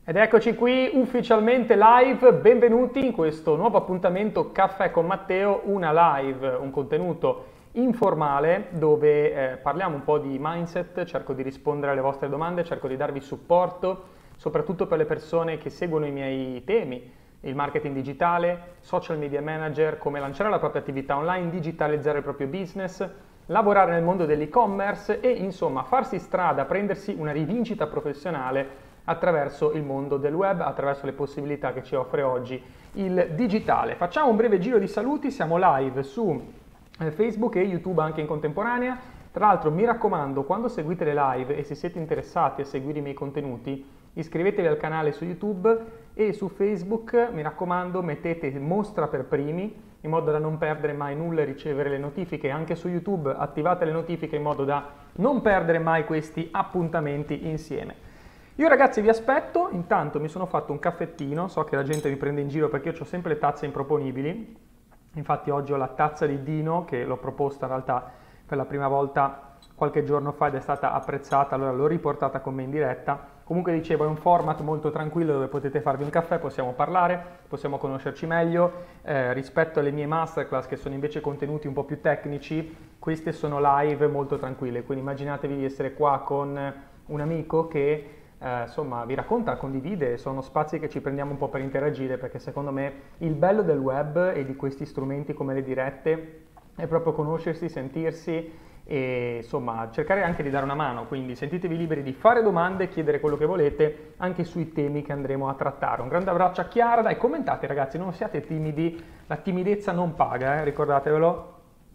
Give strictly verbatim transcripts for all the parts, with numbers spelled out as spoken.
Ed eccoci qui ufficialmente live, benvenuti in questo nuovo appuntamento Caffè con Matteo, una live, un contenuto informale dove eh, parliamo un po' di mindset, cerco di rispondere alle vostre domande, cerco di darvi supporto, soprattutto per le persone che seguono i miei temi, il marketing digitale, social media manager, come lanciare la propria attività online, digitalizzare il proprio business, lavorare nel mondo dell'e-commerce e insomma farsi strada, prendersi una rivincita professionale attraverso il mondo del web, attraverso le possibilità che ci offre oggi il digitale. Facciamo un breve giro di saluti, siamo live su Facebook e YouTube anche in contemporanea. Tra l'altro mi raccomando, quando seguite le live e se siete interessati a seguire i miei contenuti, iscrivetevi al canale su YouTube e su Facebook, mi raccomando, mettete mostra per primi in modo da non perdere mai nulla e ricevere le notifiche. Anche su YouTube attivate le notifiche in modo da non perdere mai questi appuntamenti insieme. Io ragazzi vi aspetto, intanto mi sono fatto un caffettino, so che la gente mi prende in giro perché io ho sempre le tazze improponibili, infatti oggi ho la tazza di Dino che l'ho proposta in realtà per la prima volta qualche giorno fa ed è stata apprezzata, allora l'ho riportata con me in diretta. Comunque dicevo è un format molto tranquillo dove potete farvi un caffè, possiamo parlare, possiamo conoscerci meglio, eh, rispetto alle mie masterclass che sono invece contenuti un po' più tecnici, queste sono live molto tranquille, quindi immaginatevi di essere qua con un amico che Eh, insomma vi racconta, condivide, sono spazi che ci prendiamo un po' per interagire perché secondo me il bello del web e di questi strumenti come le dirette è proprio conoscersi, sentirsi e insomma cercare anche di dare una mano, quindi sentitevi liberi di fare domande, chiedere quello che volete anche sui temi che andremo a trattare. Un grande abbraccio a Chiara, dai commentate ragazzi, non siate timidi, la timidezza non paga, eh? Ricordatevelo,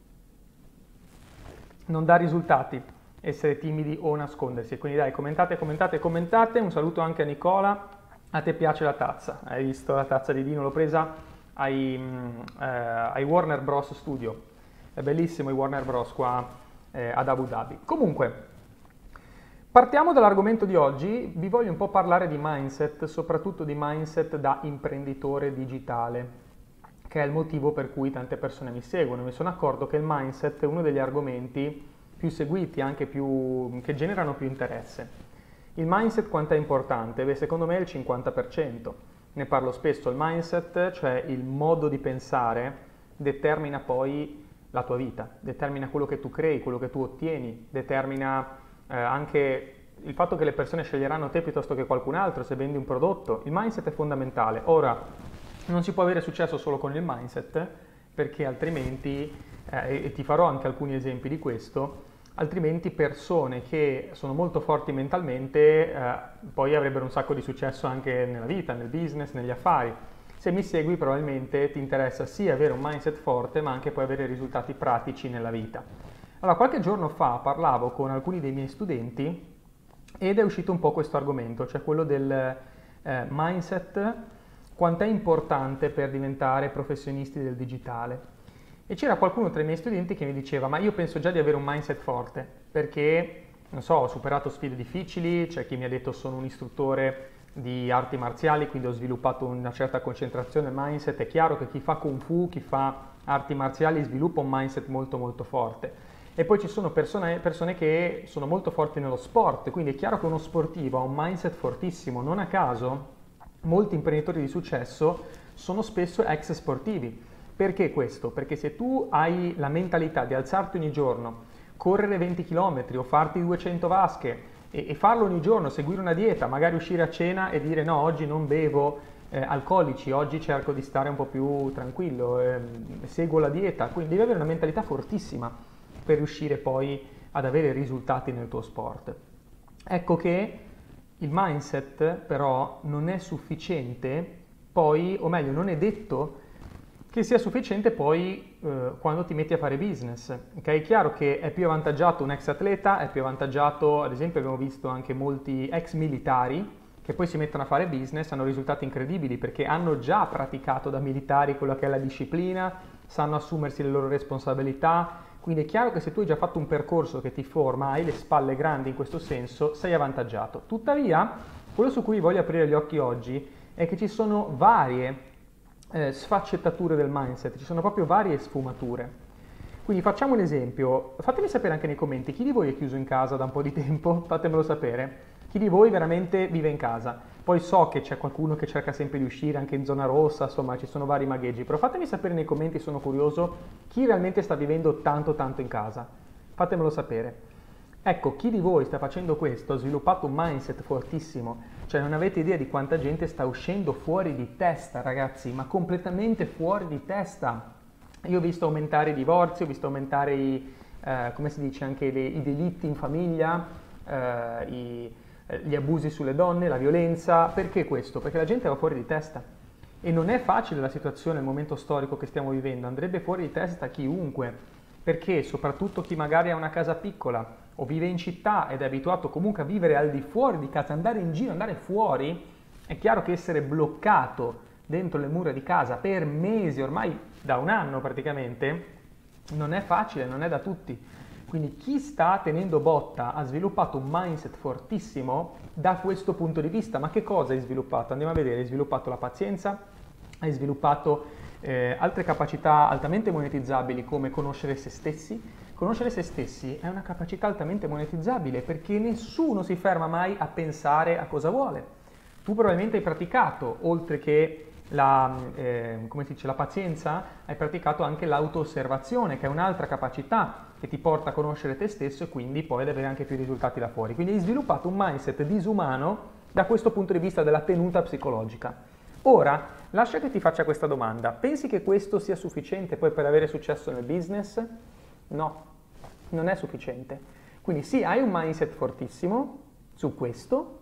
non dà risultati essere timidi o nascondersi, quindi dai commentate, commentate, commentate, un saluto anche a Nicola, a te piace la tazza, hai visto la tazza di Dino, l'ho presa ai, eh, ai Warner Bros Studio, è bellissimo i Warner Bros qua eh, ad Abu Dhabi. Comunque, partiamo dall'argomento di oggi, vi voglio un po' parlare di mindset, soprattutto di mindset da imprenditore digitale, che è il motivo per cui tante persone mi seguono, mi sono accorto che il mindset è uno degli argomenti più seguiti, anche più, che generano più interesse. Il mindset quanto è importante? Beh, secondo me è il cinquanta per cento. Ne parlo spesso, il mindset, cioè il modo di pensare, determina poi la tua vita, determina quello che tu crei, quello che tu ottieni, determina eh, anche il fatto che le persone sceglieranno te piuttosto che qualcun altro se vendi un prodotto. Il mindset è fondamentale. Ora, non si può avere successo solo con il mindset, perché altrimenti, eh, e ti farò anche alcuni esempi di questo, altrimenti persone che sono molto forti mentalmente eh, poi avrebbero un sacco di successo anche nella vita, nel business, negli affari. Se mi segui probabilmente ti interessa sia avere un mindset forte ma anche poi avere risultati pratici nella vita. Allora, qualche giorno fa parlavo con alcuni dei miei studenti ed è uscito un po' questo argomento, cioè quello del eh, mindset, quanto è importante per diventare professionisti del digitale. E c'era qualcuno tra i miei studenti che mi diceva ma io penso già di avere un mindset forte perché, non so, ho superato sfide difficili, c'è chi mi ha detto sono un istruttore di arti marziali, quindi ho sviluppato una certa concentrazione, mindset. È chiaro che chi fa Kung Fu, chi fa arti marziali sviluppa un mindset molto molto forte. E poi ci sono persone, persone che sono molto forti nello sport, quindi è chiaro che uno sportivo ha un mindset fortissimo. Non a caso molti imprenditori di successo sono spesso ex sportivi. Perché questo? Perché se tu hai la mentalità di alzarti ogni giorno, correre venti chilometri o farti duecento vasche e, e farlo ogni giorno, seguire una dieta, magari uscire a cena e dire no, oggi non bevo eh, alcolici, oggi cerco di stare un po' più tranquillo, eh, seguo la dieta, quindi devi avere una mentalità fortissima per riuscire poi ad avere risultati nel tuo sport. Ecco che il mindset però non è sufficiente poi, o meglio non è detto che sia sufficiente poi eh, quando ti metti a fare business. Okay? È chiaro che è più avvantaggiato un ex atleta, è più avvantaggiato, ad esempio abbiamo visto anche molti ex militari che poi si mettono a fare business, hanno risultati incredibili perché hanno già praticato da militari quella che è la disciplina, sanno assumersi le loro responsabilità, quindi è chiaro che se tu hai già fatto un percorso che ti forma, hai le spalle grandi in questo senso, sei avvantaggiato. Tuttavia, quello su cui voglio aprire gli occhi oggi è che ci sono varie Eh, sfaccettature del mindset, ci sono proprio varie sfumature. Quindi facciamo un esempio, fatemi sapere anche nei commenti, chi di voi è chiuso in casa da un po' di tempo? Fatemelo sapere. Chi di voi veramente vive in casa? Poi so che c'è qualcuno che cerca sempre di uscire anche in zona rossa, insomma ci sono vari magheggi, però fatemi sapere nei commenti, sono curioso, chi realmente sta vivendo tanto tanto in casa. Fatemelo sapere. Ecco, chi di voi sta facendo questo ha sviluppato un mindset fortissimo, cioè non avete idea di quanta gente sta uscendo fuori di testa, ragazzi, ma completamente fuori di testa. Io ho visto aumentare i divorzi, ho visto aumentare i, eh, come si dice, anche le, i delitti in famiglia, eh, i, eh, gli abusi sulle donne, la violenza. Perché questo? Perché la gente va fuori di testa. E non è facile la situazione, il momento storico che stiamo vivendo, andrebbe fuori di testa chiunque, perché soprattutto chi magari ha una casa piccola, o vive in città ed è abituato comunque a vivere al di fuori di casa, andare in giro, andare fuori, è chiaro che essere bloccato dentro le mura di casa per mesi, ormai da un anno praticamente, non è facile, non è da tutti. Quindi chi sta tenendo botta ha sviluppato un mindset fortissimo da questo punto di vista. Ma che cosa hai sviluppato? Andiamo a vedere, hai sviluppato la pazienza, hai sviluppato eh, altre capacità altamente monetizzabili come conoscere se stessi. Conoscere se stessi è una capacità altamente monetizzabile perché nessuno si ferma mai a pensare a cosa vuole. Tu probabilmente hai praticato, oltre che la, eh, come si dice, la pazienza, hai praticato anche l'auto-osservazione, che è un'altra capacità che ti porta a conoscere te stesso e quindi poi ad avere anche più risultati da fuori. Quindi hai sviluppato un mindset disumano da questo punto di vista della tenuta psicologica. Ora, lascia che ti faccia questa domanda. Pensi che questo sia sufficiente poi per avere successo nel business? No, non è sufficiente. Quindi sì, hai un mindset fortissimo su questo,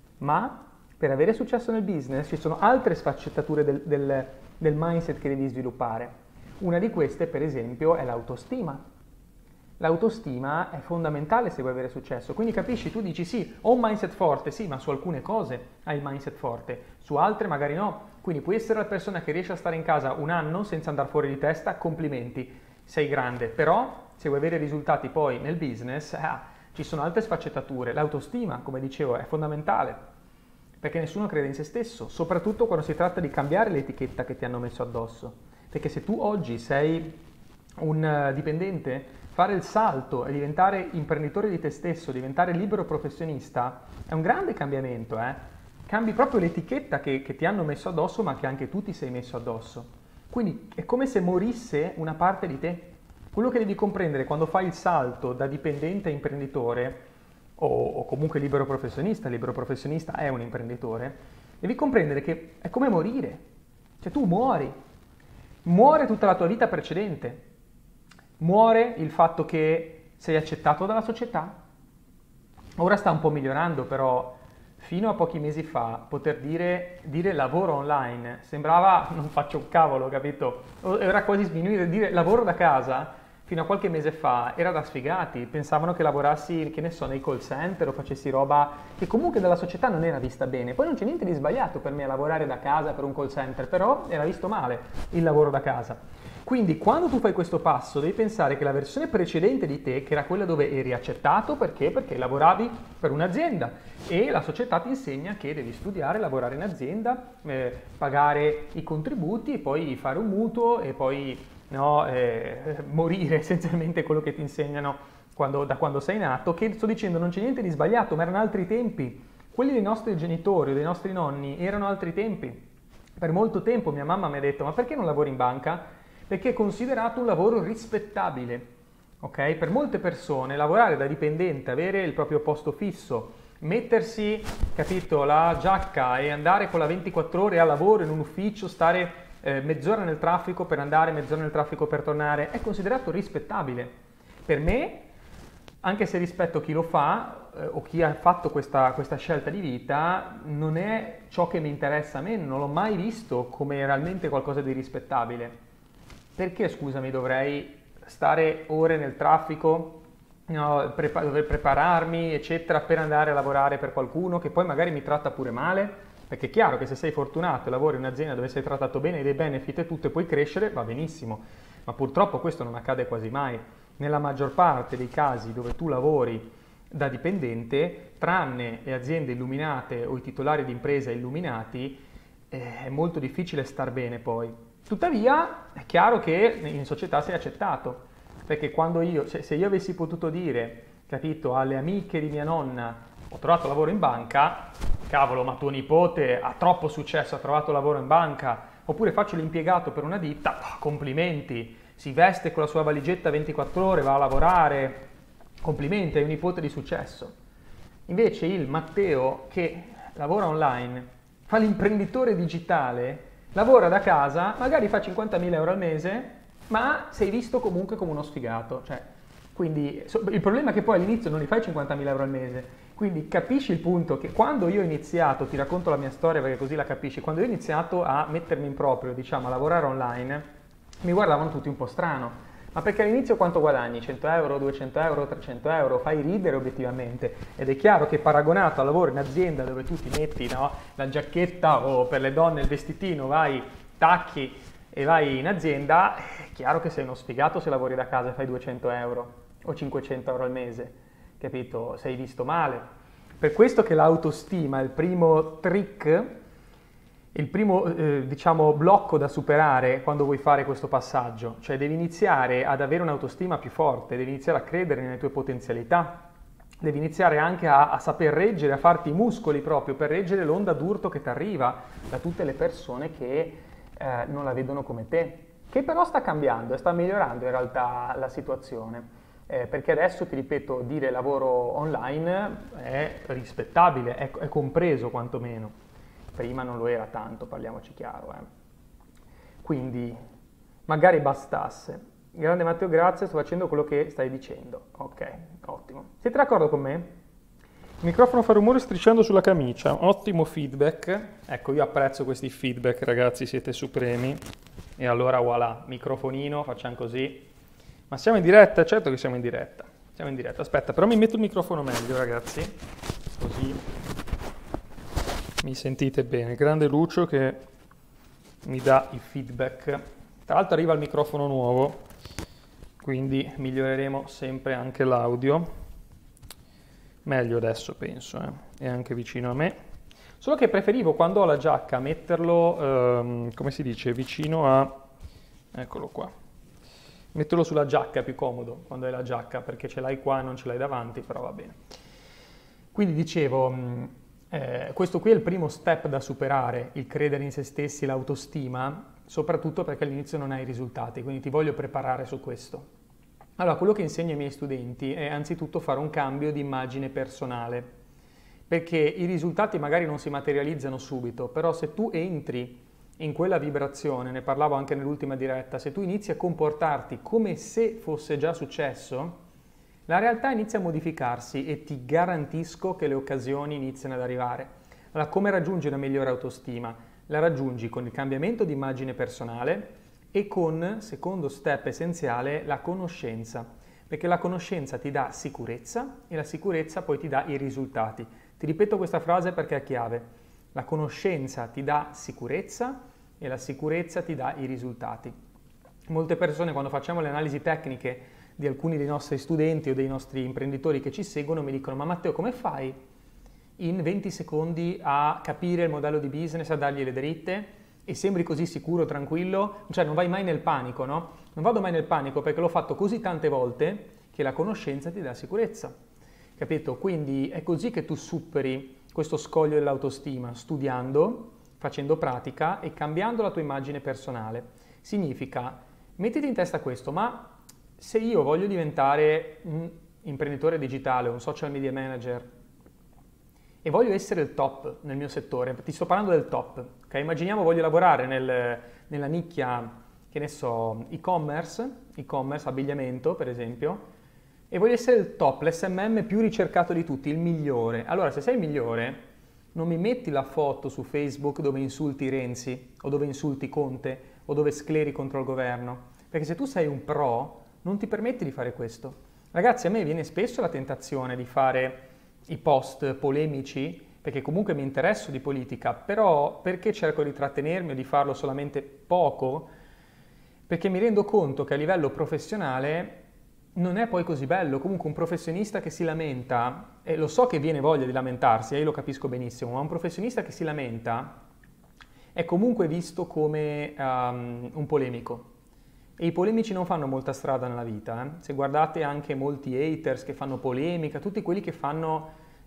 ma per avere successo nel business ci sono altre sfaccettature del, del, del mindset che devi sviluppare. Una di queste, per esempio, è l'autostima. L'autostima è fondamentale se vuoi avere successo. Quindi capisci, tu dici sì, ho un mindset forte, sì, ma su alcune cose hai il mindset forte, su altre magari no. Quindi puoi essere la persona che riesce a stare in casa un anno senza andare fuori di testa, complimenti, sei grande. Però se vuoi avere risultati poi nel business, eh, ci sono altre sfaccettature. L'autostima, come dicevo, è fondamentale, perché nessuno crede in se stesso, soprattutto quando si tratta di cambiare l'etichetta che ti hanno messo addosso. Perché se tu oggi sei un dipendente, fare il salto e diventare imprenditore di te stesso, diventare libero professionista, è un grande cambiamento, eh? Cambi proprio l'etichetta che, che ti hanno messo addosso, ma che anche tu ti sei messo addosso. Quindi è come se morisse una parte di te. Quello che devi comprendere quando fai il salto da dipendente a imprenditore, o, o comunque libero professionista, libero professionista è un imprenditore, devi comprendere che è come morire. Cioè tu muori, muore tutta la tua vita precedente, muore il fatto che sei accettato dalla società. Ora sta un po' migliorando, però fino a pochi mesi fa poter dire, dire lavoro online sembrava non faccio un cavolo, capito? Era quasi sminuire, dire lavoro da casa fino a qualche mese fa era da sfigati, pensavano che lavorassi, che ne so, nei call center o facessi roba che comunque dalla società non era vista bene. Poi non c'è niente di sbagliato per me a lavorare da casa per un call center, però era visto male il lavoro da casa. Quindi quando tu fai questo passo devi pensare che la versione precedente di te, che era quella dove eri accettato, perché? Perché lavoravi per un'azienda e la società ti insegna che devi studiare, lavorare in azienda, eh, pagare i contributi e poi fare un mutuo e poi no, eh, morire essenzialmente quello che ti insegnano quando, da quando sei nato, che sto dicendo non c'è niente di sbagliato, ma erano altri tempi. Quelli dei nostri genitori o dei nostri nonni erano altri tempi. Per molto tempo mia mamma mi ha detto: ma perché non lavori in banca? Perché è considerato un lavoro rispettabile, ok? Per molte persone lavorare da dipendente, avere il proprio posto fisso, mettersi, capito, la giacca e andare con la ventiquattro ore a lavoro in un ufficio, stare eh, mezz'ora nel traffico per andare, mezz'ora nel traffico per tornare, è considerato rispettabile. Per me, anche se rispetto chi lo fa eh, o chi ha fatto questa, questa scelta di vita, non è ciò che mi interessa a me, non l'ho mai visto come realmente qualcosa di rispettabile. Perché, scusami, dovrei stare ore nel traffico, no, prepa- dover prepararmi, eccetera, per andare a lavorare per qualcuno che poi magari mi tratta pure male? Perché è chiaro che se sei fortunato e lavori in un'azienda dove sei trattato bene, hai dei benefit e tutto e puoi crescere, va benissimo. Ma purtroppo questo non accade quasi mai. Nella maggior parte dei casi dove tu lavori da dipendente, tranne le aziende illuminate o i titolari di impresa illuminati, eh, è molto difficile star bene poi. Tuttavia è chiaro che in società sei accettato, perché quando io, se, se io avessi potuto dire, capito, alle amiche di mia nonna ho trovato lavoro in banca, cavolo, ma tuo nipote ha troppo successo, ha trovato lavoro in banca, oppure faccio l'impiegato per una ditta, complimenti, si veste con la sua valigetta ventiquattro ore, va a lavorare, complimenti, hai un nipote di successo. Invece il Matteo che lavora online, fa l'imprenditore digitale, lavora da casa, magari fa cinquantamila euro al mese, ma sei visto comunque come uno sfigato. Cioè, quindi il problema è che poi all'inizio non li fai cinquantamila euro al mese, quindi capisci il punto che quando io ho iniziato, ti racconto la mia storia perché così la capisci, quando io ho iniziato a mettermi in proprio, diciamo, a lavorare online, mi guardavano tutti un po' strano. Ma perché all'inizio quanto guadagni? cento euro, duecento euro, trecento euro? Fai ridere obiettivamente. Ed è chiaro che paragonato al lavoro in azienda dove tu ti metti, no, la giacchetta o per le donne il vestitino, vai, tacchi e vai in azienda, è chiaro che sei uno sfigato se lavori da casa e fai duecento euro o cinquecento euro al mese, capito? Sei visto male. Per questo che l'autostima è il primo trick, il primo eh, diciamo blocco da superare quando vuoi fare questo passaggio, cioè devi iniziare ad avere un'autostima più forte, devi iniziare a credere nelle tue potenzialità, devi iniziare anche a, a saper reggere, a farti i muscoli proprio per reggere l'onda d'urto che ti arriva da tutte le persone che eh, non la vedono come te, che però sta cambiando e sta migliorando in realtà la situazione, eh, perché adesso, ti ripeto, dire lavoro online è rispettabile, è, è compreso quantomeno. Prima non lo era tanto, parliamoci chiaro. Eh. Quindi, magari bastasse. Grande Matteo, grazie, sto facendo quello che stai dicendo. Ok, ottimo. Siete d'accordo con me? Il microfono fa rumore strisciando sulla camicia. Ottimo feedback. Ecco, io apprezzo questi feedback, ragazzi, siete supremi. E allora, voilà, microfonino, facciamo così. Ma siamo in diretta? Certo che siamo in diretta. Siamo in diretta. Aspetta, però mi metto il microfono meglio, ragazzi. Così mi sentite bene. Grande Lucio che mi dà i feedback. Tra l'altro arriva il microfono nuovo, quindi miglioreremo sempre anche l'audio. Meglio adesso, penso, eh? È anche vicino a me. Solo che preferivo, quando ho la giacca, metterlo, ehm, come si dice, vicino a... Eccolo qua. Metterlo sulla giacca è più comodo quando hai la giacca, perché ce l'hai qua e non ce l'hai davanti, però va bene. Quindi dicevo... Eh, questo qui è il primo step da superare, il credere in se stessi, l'autostima, soprattutto perché all'inizio non hai risultati, quindi ti voglio preparare su questo. Allora, quello che insegno ai miei studenti è anzitutto fare un cambio di immagine personale, perché i risultati magari non si materializzano subito, però se tu entri in quella vibrazione, ne parlavo anche nell'ultima diretta, se tu inizi a comportarti come se fosse già successo, la realtà inizia a modificarsi e ti garantisco che le occasioni iniziano ad arrivare. Allora, come raggiungi una migliore autostima? La raggiungi con il cambiamento di immagine personale e con, secondo step essenziale, la conoscenza. Perché la conoscenza ti dà sicurezza e la sicurezza poi ti dà i risultati. Ti ripeto questa frase perché è chiave. La conoscenza ti dà sicurezza e la sicurezza ti dà i risultati. Molte persone, quando facciamo le analisi tecniche di alcuni dei nostri studenti o dei nostri imprenditori che ci seguono, mi dicono: ma Matteo, come fai in venti secondi a capire il modello di business, a dargli le dritte e sembri così sicuro, tranquillo? Cioè non vai mai nel panico, no? Non vado mai nel panico perché l'ho fatto così tante volte che la conoscenza ti dà sicurezza, capito? Quindi è così che tu superi questo scoglio dell'autostima, studiando, facendo pratica e cambiando la tua immagine personale. Significa, mettiti in testa questo, ma se io voglio diventare un imprenditore digitale, un social media manager e voglio essere il top nel mio settore, ti sto parlando del top, ok? Immaginiamo voglio lavorare nel, nella nicchia, che ne so, e-commerce, e-commerce, abbigliamento per esempio, e voglio essere il top, l'esse emme emme più ricercato di tutti, il migliore. Allora, se sei il migliore, non mi metti la foto su Facebook dove insulti Renzi, o dove insulti Conte, o dove scleri contro il governo, perché se tu sei un pro, non ti permetti di fare questo. Ragazzi, a me viene spesso la tentazione di fare i post polemici, perché comunque mi interesso di politica, però perché cerco di trattenermi o di farlo solamente poco? Perché mi rendo conto che a livello professionale non è poi così bello. Comunque un professionista che si lamenta, e lo so che viene voglia di lamentarsi, e io lo capisco benissimo, ma un professionista che si lamenta è comunque visto come um, un polemico. E i polemici non fanno molta strada nella vita. Eh? Se guardate anche molti haters che fanno polemica, tutti quelli che fanno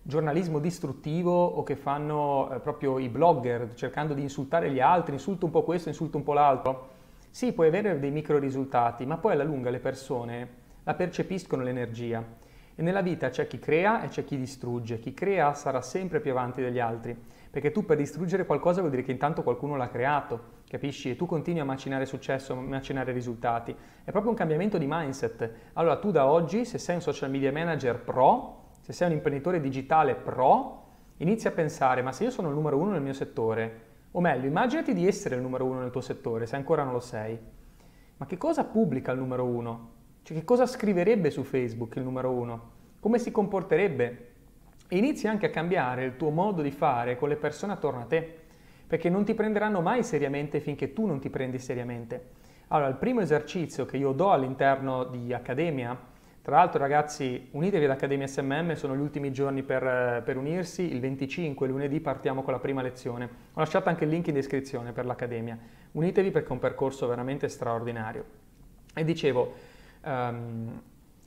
giornalismo distruttivo o che fanno eh, proprio i blogger cercando di insultare gli altri, insulto un po' questo, insulto un po' l'altro, sì, puoi avere dei micro risultati, ma poi alla lunga le persone la percepiscono l'energia. E nella vita c'è chi crea e c'è chi distrugge. Chi crea sarà sempre più avanti degli altri, perché tu per distruggere qualcosa vuol dire che intanto qualcuno l'ha creato, capisci? E tu continui a macinare successo, a macinare risultati. È proprio un cambiamento di mindset. Allora tu da oggi, se sei un social media manager pro, se sei un imprenditore digitale pro, inizi a pensare, ma se io sono il numero uno nel mio settore, o meglio, immaginati di essere il numero uno nel tuo settore, se ancora non lo sei. Ma che cosa pubblica il numero uno? Cioè che cosa scriverebbe su Facebook il numero uno? Come si comporterebbe? E inizi anche a cambiare il tuo modo di fare con le persone attorno a te, perché non ti prenderanno mai seriamente finché tu non ti prendi seriamente. Allora, il primo esercizio che io do all'interno di Accademia, tra l'altro ragazzi, unitevi ad Accademia S M M, sono gli ultimi giorni per, per unirsi, il venticinque, lunedì partiamo con la prima lezione. Ho lasciato anche il link in descrizione per l'Accademia. Unitevi perché è un percorso veramente straordinario. E dicevo, um,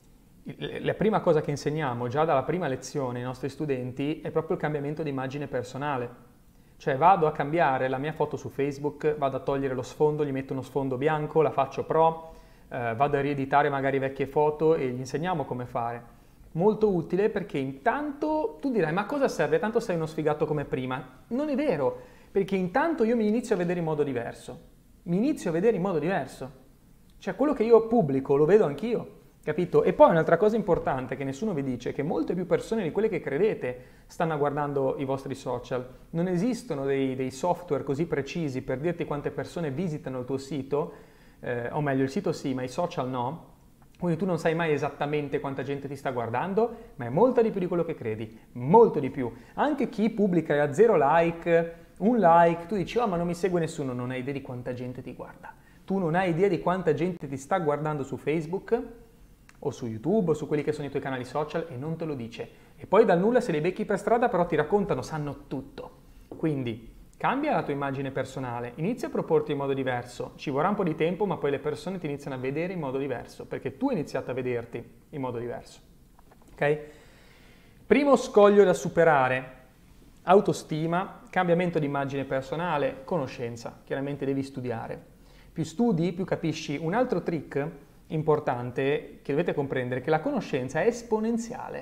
la prima cosa che insegniamo già dalla prima lezione ai nostri studenti è proprio il cambiamento di immagine personale. Cioè vado a cambiare la mia foto su Facebook, vado a togliere lo sfondo, gli metto uno sfondo bianco, la faccio pro, eh, vado a rieditare magari vecchie foto e gli insegniamo come fare. Molto utile perché intanto tu dirai ma cosa serve? Tanto sei uno sfigato come prima. Non è vero, perché intanto io mi inizio a vedere in modo diverso. Mi inizio a vedere in modo diverso. Cioè quello che io pubblico lo vedo anch'io. Capito? E poi un'altra cosa importante che nessuno vi dice è che molte più persone di quelle che credete stanno guardando i vostri social. Non esistono dei, dei software così precisi per dirti quante persone visitano il tuo sito, eh, o meglio il sito sì, ma i social no. Quindi tu non sai mai esattamente quanta gente ti sta guardando, ma è molta di più di quello che credi, molto di più. Anche chi pubblica a zero like, un like, tu dici oh ma non mi segue nessuno, non hai idea di quanta gente ti guarda. Tu non hai idea di quanta gente ti sta guardando su Facebook, o su YouTube o su quelli che sono i tuoi canali social e non te lo dice. E poi dal nulla se li becchi per strada però ti raccontano, sanno tutto. Quindi cambia la tua immagine personale, inizia a proporti in modo diverso, ci vorrà un po' di tempo ma poi le persone ti iniziano a vedere in modo diverso perché tu hai iniziato a vederti in modo diverso. Ok? Primo scoglio da superare, autostima, cambiamento di immagine personale, conoscenza, chiaramente devi studiare. Più studi, più capisci. Un altro trick importante che dovete comprendere è che la conoscenza è esponenziale.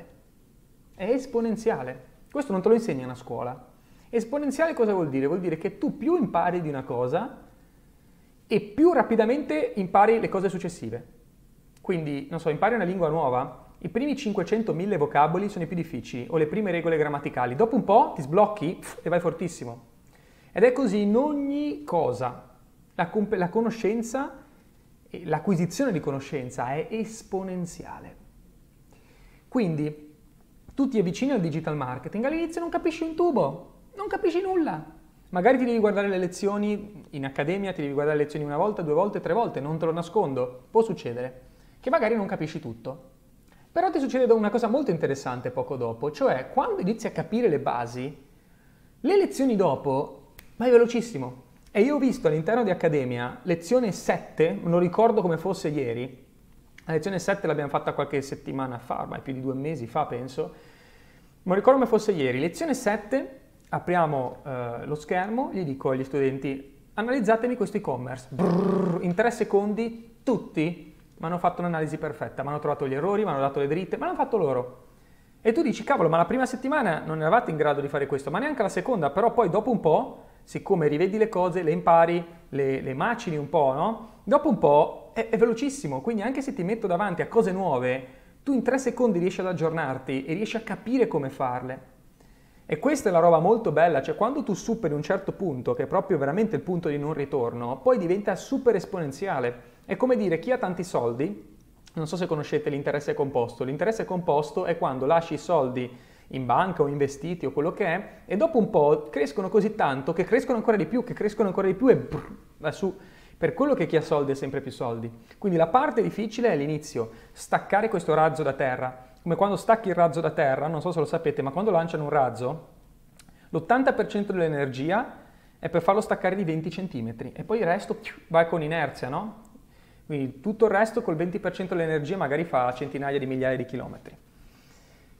È esponenziale. Questo non te lo insegnano a scuola. Esponenziale cosa vuol dire? Vuol dire che tu più impari di una cosa e più rapidamente impari le cose successive. Quindi, non so, impari una lingua nuova, i primi cinquecento mille vocaboli sono i più difficili o le prime regole grammaticali. Dopo un po' ti sblocchi e vai fortissimo. Ed è così in ogni cosa. La, la conoscenza l'acquisizione di conoscenza è esponenziale. Quindi tu ti avvicini al digital marketing, all'inizio non capisci un tubo, non capisci nulla. Magari ti devi guardare le lezioni in accademia, ti devi guardare le lezioni una volta, due volte, tre volte, non te lo nascondo. Può succedere che magari non capisci tutto. Però ti succede una cosa molto interessante poco dopo, cioè quando inizi a capire le basi, le lezioni dopo vai velocissimo. E io ho visto all'interno di Accademia lezione sette, non ricordo come fosse ieri, la lezione sette l'abbiamo fatta qualche settimana fa, ormai più di due mesi fa penso, non ricordo come fosse ieri, lezione sette, apriamo eh, lo schermo, gli dico agli studenti analizzatemi questo e-commerce, in tre secondi tutti mi hanno fatto un'analisi perfetta, mi hanno trovato gli errori, mi hanno dato le dritte, ma l'hanno fatto loro. E tu dici cavolo ma la prima settimana non eravate in grado di fare questo, ma neanche la seconda, però poi dopo un po', siccome rivedi le cose, le impari, le, le macini un po', no? Dopo un po' è, è velocissimo, quindi anche se ti metto davanti a cose nuove, tu in tre secondi riesci ad aggiornarti e riesci a capire come farle. E questa è la roba molto bella, cioè quando tu superi un certo punto, che è proprio veramente il punto di non ritorno, poi diventa super esponenziale. È come dire, chi ha tanti soldi, non so se conoscete l'interesse composto, l'interesse composto è quando lasci i soldi in banca o investiti o quello che è, e dopo un po' crescono così tanto che crescono ancora di più, che crescono ancora di più e brrr, va su. Per quello che chi ha soldi ha sempre più soldi. Quindi la parte difficile è l'inizio, staccare questo razzo da terra. Come quando stacchi il razzo da terra, non so se lo sapete, ma quando lanciano un razzo, l'ottanta per cento dell'energia è per farlo staccare di venti centimetri e poi il resto vai con inerzia, no? Quindi tutto il resto col venti per cento dell'energia magari fa centinaia di migliaia di chilometri.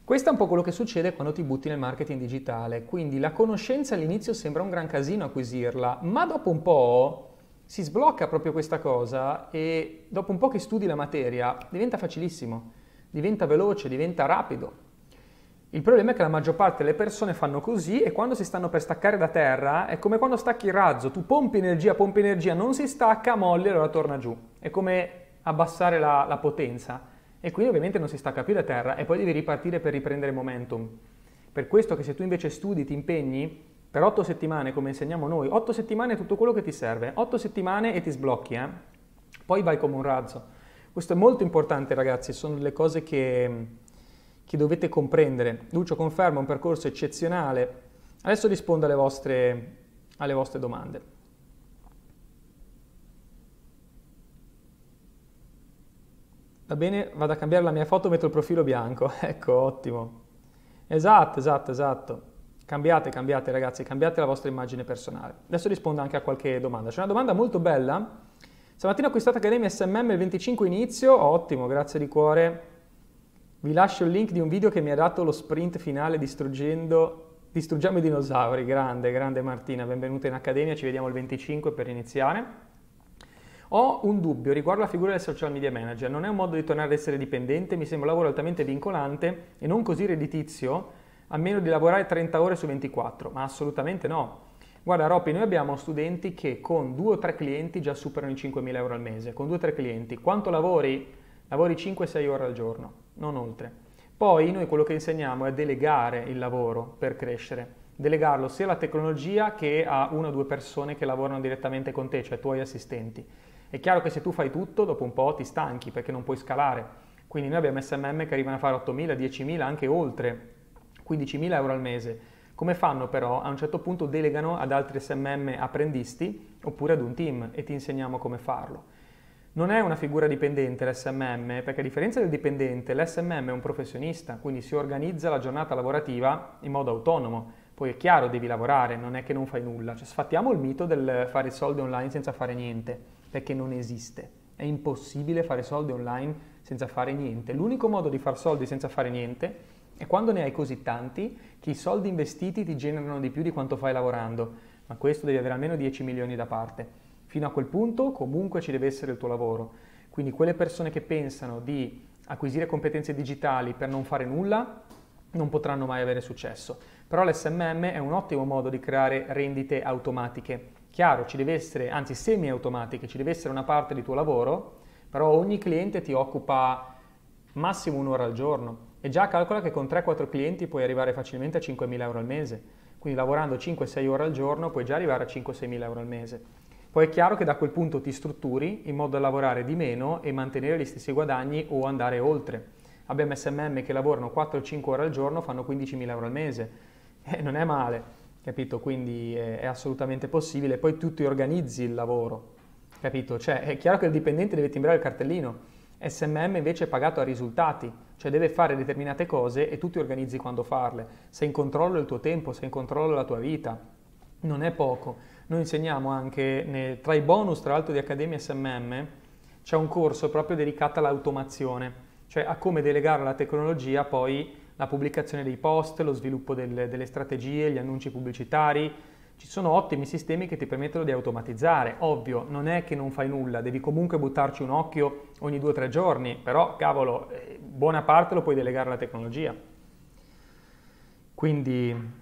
Questo è un po' quello che succede quando ti butti nel marketing digitale, quindi la conoscenza all'inizio sembra un gran casino acquisirla, ma dopo un po' si sblocca proprio questa cosa e dopo un po' che studi la materia diventa facilissimo, diventa veloce, diventa rapido. Il problema è che la maggior parte delle persone fanno così e quando si stanno per staccare da terra è come quando stacchi il razzo, tu pompi energia, pompi energia, non si stacca, molli e allora torna giù. È come abbassare la, la potenza e quindi ovviamente non si stacca più da terra e poi devi ripartire per riprendere momentum. Per questo che se tu invece studi, ti impegni, per otto settimane come insegniamo noi, otto settimane è tutto quello che ti serve, otto settimane e ti sblocchi, eh? Poi vai come un razzo. Questo è molto importante ragazzi, sono delle cose che... che dovete comprendere. Lucio conferma un percorso eccezionale. Adesso rispondo alle vostre, alle vostre domande. Va bene, vado a cambiare la mia foto, metto il profilo bianco. Ecco, ottimo. Esatto, esatto, esatto. Cambiate, cambiate ragazzi, cambiate la vostra immagine personale. Adesso rispondo anche a qualche domanda. C'è una domanda molto bella. Stamattina ho acquistato Accademia S M M il venticinque inizio. Ottimo, grazie di cuore. Vi lascio il link di un video che mi ha dato lo sprint finale distruggendo, distruggiamo i dinosauri. Grande, grande Martina, benvenuta in Accademia, ci vediamo il venticinque per iniziare. Ho un dubbio riguardo la figura del social media manager, non è un modo di tornare ad essere dipendente, mi sembra un lavoro altamente vincolante e non così redditizio, a meno di lavorare trenta ore su ventiquattro, ma assolutamente no. Guarda Ropi, noi abbiamo studenti che con due o tre clienti già superano i cinquemila euro al mese, con due o tre clienti. Quanto lavori? Lavori cinque sei ore al giorno, non oltre. Poi noi quello che insegniamo è delegare il lavoro per crescere, delegarlo sia alla tecnologia che a una o due persone che lavorano direttamente con te, cioè tuoi assistenti. È chiaro che se tu fai tutto, dopo un po' ti stanchi perché non puoi scalare. Quindi noi abbiamo S M M che arrivano a fare ottomila, diecimila, anche oltre quindicimila euro al mese. Come fanno però? A un certo punto delegano ad altri S M M apprendisti oppure ad un team e ti insegniamo come farlo. Non è una figura dipendente l'S M M, perché a differenza del dipendente, l'S M M è un professionista, quindi si organizza la giornata lavorativa in modo autonomo. Poi è chiaro, devi lavorare, non è che non fai nulla. Cioè, sfattiamo il mito del fare soldi online senza fare niente, perché non esiste. È impossibile fare soldi online senza fare niente. L'unico modo di fare soldi senza fare niente è quando ne hai così tanti che i soldi investiti ti generano di più di quanto fai lavorando. Ma questo devi avere almeno dieci milioni da parte. Fino a quel punto comunque ci deve essere il tuo lavoro. Quindi quelle persone che pensano di acquisire competenze digitali per non fare nulla non potranno mai avere successo. Però l'S M M è un ottimo modo di creare rendite automatiche. Chiaro, ci deve essere, anzi semi-automatiche, ci deve essere una parte di tuo lavoro, però ogni cliente ti occupa massimo un'ora al giorno. E già calcola che con tre quattro clienti puoi arrivare facilmente a cinquemila euro al mese. Quindi lavorando cinque sei ore al giorno puoi già arrivare a cinque sei mila euro al mese. Poi è chiaro che da quel punto ti strutturi in modo da lavorare di meno e mantenere gli stessi guadagni o andare oltre. Abbiamo S M M che lavorano quattro cinque ore al giorno, fanno quindicimila euro al mese. Eh, non è male, capito? Quindi è, è assolutamente possibile. Poi tu ti organizzi il lavoro, capito? Cioè è chiaro che il dipendente deve timbrare il cartellino. S M M invece è pagato a risultati, cioè deve fare determinate cose e tu ti organizzi quando farle. Sei in controllo del tuo tempo, sei in controllo della tua vita. Non è poco. Noi insegniamo anche, nel, tra i bonus tra l'altro di Accademia S M M, c'è un corso proprio dedicato all'automazione, cioè a come delegare alla tecnologia poi la pubblicazione dei post, lo sviluppo del, delle strategie, gli annunci pubblicitari. Ci sono ottimi sistemi che ti permettono di automatizzare. Ovvio, non è che non fai nulla, devi comunque buttarci un occhio ogni due o tre giorni, però cavolo, buona parte lo puoi delegare alla tecnologia. Quindi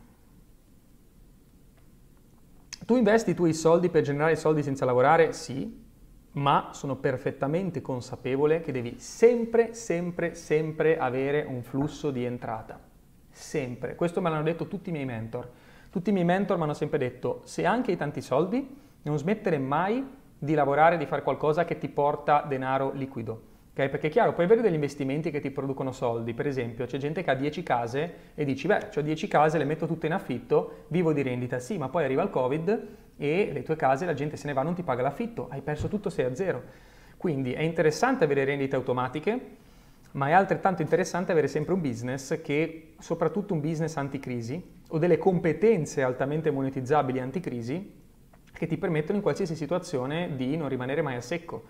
tu investi i tuoi soldi per generare soldi senza lavorare? Sì, ma sono perfettamente consapevole che devi sempre, sempre, sempre avere un flusso di entrata. Sempre. Questo me l'hanno detto tutti i miei mentor. Tutti i miei mentor mi hanno sempre detto, se anche hai tanti soldi, non smettere mai di lavorare, di fare qualcosa che ti porta denaro liquido. Okay? Perché è chiaro, puoi avere degli investimenti che ti producono soldi. Per esempio, c'è gente che ha dieci case e dici, beh, ho dieci case, le metto tutte in affitto, vivo di rendita. Sì, ma poi arriva il Covid e le tue case, la gente se ne va, non ti paga l'affitto, hai perso tutto, sei a zero. Quindi è interessante avere rendite automatiche, ma è altrettanto interessante avere sempre un business che, soprattutto un business anticrisi, o delle competenze altamente monetizzabili anticrisi, che ti permettono in qualsiasi situazione di non rimanere mai a secco.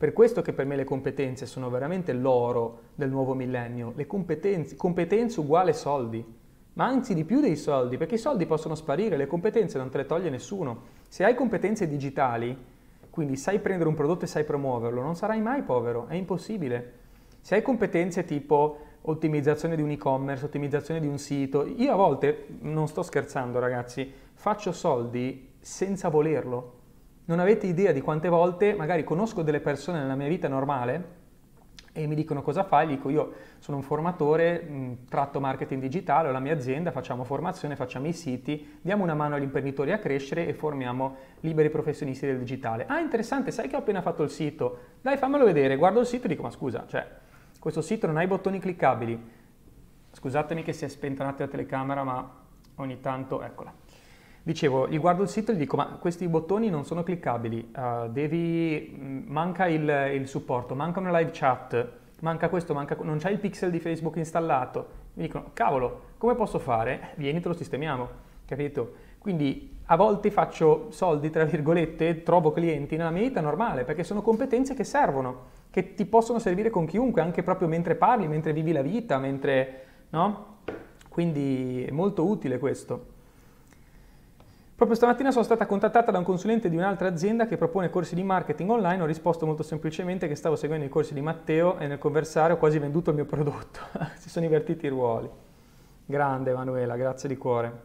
Per questo che per me le competenze sono veramente l'oro del nuovo millennio. Le competenze, competenze uguale soldi, ma anzi di più dei soldi, perché i soldi possono sparire, le competenze non te le toglie nessuno. Se hai competenze digitali, quindi sai prendere un prodotto e sai promuoverlo, non sarai mai povero, è impossibile. Se hai competenze tipo ottimizzazione di un e-commerce, ottimizzazione di un sito, io a volte, non sto scherzando ragazzi, faccio soldi senza volerlo. Non avete idea di quante volte magari conosco delle persone nella mia vita normale e mi dicono cosa fai, dico io sono un formatore, mh, tratto marketing digitale, ho la mia azienda, facciamo formazione, facciamo i siti, diamo una mano agli imprenditori a crescere e formiamo liberi professionisti del digitale. Ah, interessante, sai che ho appena fatto il sito? Dai, fammelo vedere, guardo il sito e dico ma scusa, cioè questo sito non ha i bottoni cliccabili. Scusatemi che si è spenta un attimo la telecamera, ma ogni tanto, eccola. Dicevo, gli guardo il sito e gli dico ma questi bottoni non sono cliccabili, uh, devi, manca il, il supporto, manca una live chat, manca questo, manca, non c'hai il pixel di Facebook installato. Mi dicono, cavolo, come posso fare? Vieni, te lo sistemiamo, capito? Quindi a volte faccio soldi, tra virgolette, trovo clienti nella mia vita normale, perché sono competenze che servono, che ti possono servire con chiunque, anche proprio mentre parli, mentre vivi la vita, mentre, no? Quindi è molto utile questo. Proprio stamattina sono stata contattata da un consulente di un'altra azienda che propone corsi di marketing online, ho risposto molto semplicemente che stavo seguendo i corsi di Matteo e nel conversare ho quasi venduto il mio prodotto. Si sono invertiti i ruoli. Grande Emanuela, grazie di cuore.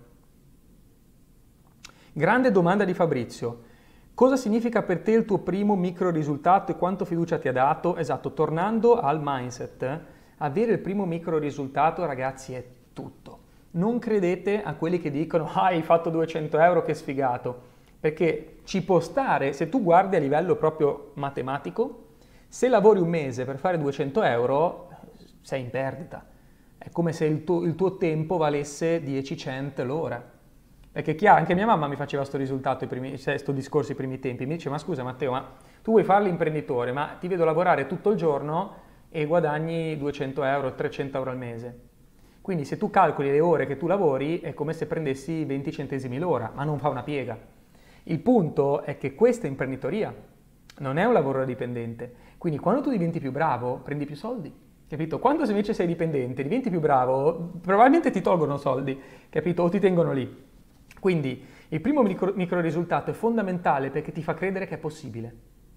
Grande domanda di Fabrizio. Cosa significa per te il tuo primo micro risultato e quanto fiducia ti ha dato? Esatto, tornando al mindset, avere il primo micro risultato, ragazzi, è tutto. Non credete a quelli che dicono ah, hai fatto duecento euro, che sfigato, perché ci può stare, se tu guardi a livello proprio matematico, se lavori un mese per fare duecento euro, sei in perdita. È come se il tuo, il tuo tempo valesse dieci cent l'ora. Perché chiaro, anche mia mamma mi faceva questo risultato, i primi, cioè, sto discorso i primi tempi, mi dice ma scusa Matteo, ma tu vuoi fare l'imprenditore, ma ti vedo lavorare tutto il giorno e guadagni duecento euro, trecento euro al mese. Quindi se tu calcoli le ore che tu lavori è come se prendessi venti centesimi l'ora, ma non fa una piega. Il punto è che questa è imprenditoria, non è un lavoro dipendente. Quindi quando tu diventi più bravo, prendi più soldi, capito? Quando invece sei dipendente, diventi più bravo, probabilmente ti tolgono soldi, capito? O ti tengono lì. Quindi il primo micro, micro risultato è fondamentale perché ti fa credere che è possibile.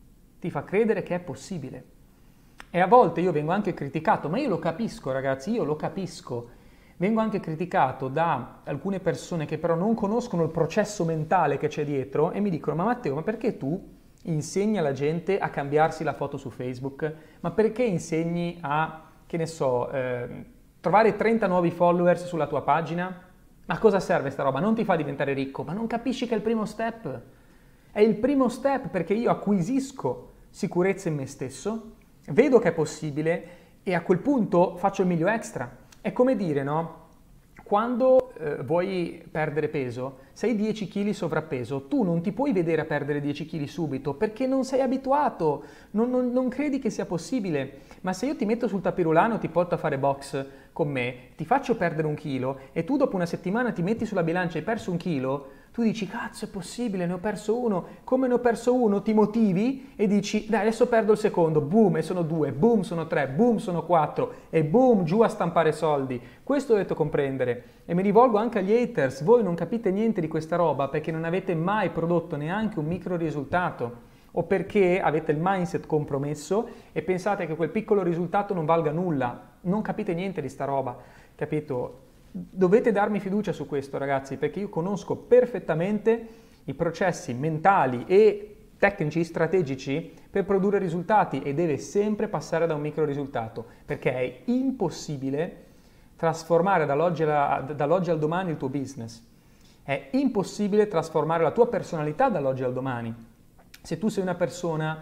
Ti fa credere che è possibile. E a volte io vengo anche criticato, ma io lo capisco ragazzi, io lo capisco. Vengo anche criticato da alcune persone che però non conoscono il processo mentale che c'è dietro e mi dicono ma Matteo, ma perché tu insegni alla gente a cambiarsi la foto su Facebook? Ma perché insegni a, che ne so, eh, trovare trenta nuovi followers sulla tua pagina? Ma cosa serve sta roba? Non ti fa diventare ricco, ma non capisci che è il primo step? È il primo step perché io acquisisco sicurezza in me stesso, vedo che è possibile e a quel punto faccio il miglio extra. È come dire, no? Quando eh, vuoi perdere peso, sei dieci chili sovrappeso, tu non ti puoi vedere a perdere dieci chili subito perché non sei abituato, non, non, non credi che sia possibile. Ma se io ti metto sul tapirulano, ti porto a fare box con me, ti faccio perdere un chilo e tu dopo una settimana ti metti sulla bilancia e hai perso un chilo, tu dici cazzo è possibile, ne ho perso uno, come ne ho perso uno, ti motivi e dici dai adesso perdo il secondo, boom e sono due, boom sono tre, boom sono quattro e boom giù a stampare soldi. Questo dovete comprendere e mi rivolgo anche agli haters, voi non capite niente di questa roba perché non avete mai prodotto neanche un micro risultato o perché avete il mindset compromesso e pensate che quel piccolo risultato non valga nulla, non capite niente di sta roba, capito? Dovete darmi fiducia su questo ragazzi perché io conosco perfettamente i processi mentali e tecnici, strategici per produrre risultati e deve sempre passare da un micro risultato perché è impossibile trasformare dall'oggi, alla, dall'oggi al domani il tuo business, è impossibile trasformare la tua personalità dall'oggi al domani. Se tu sei una persona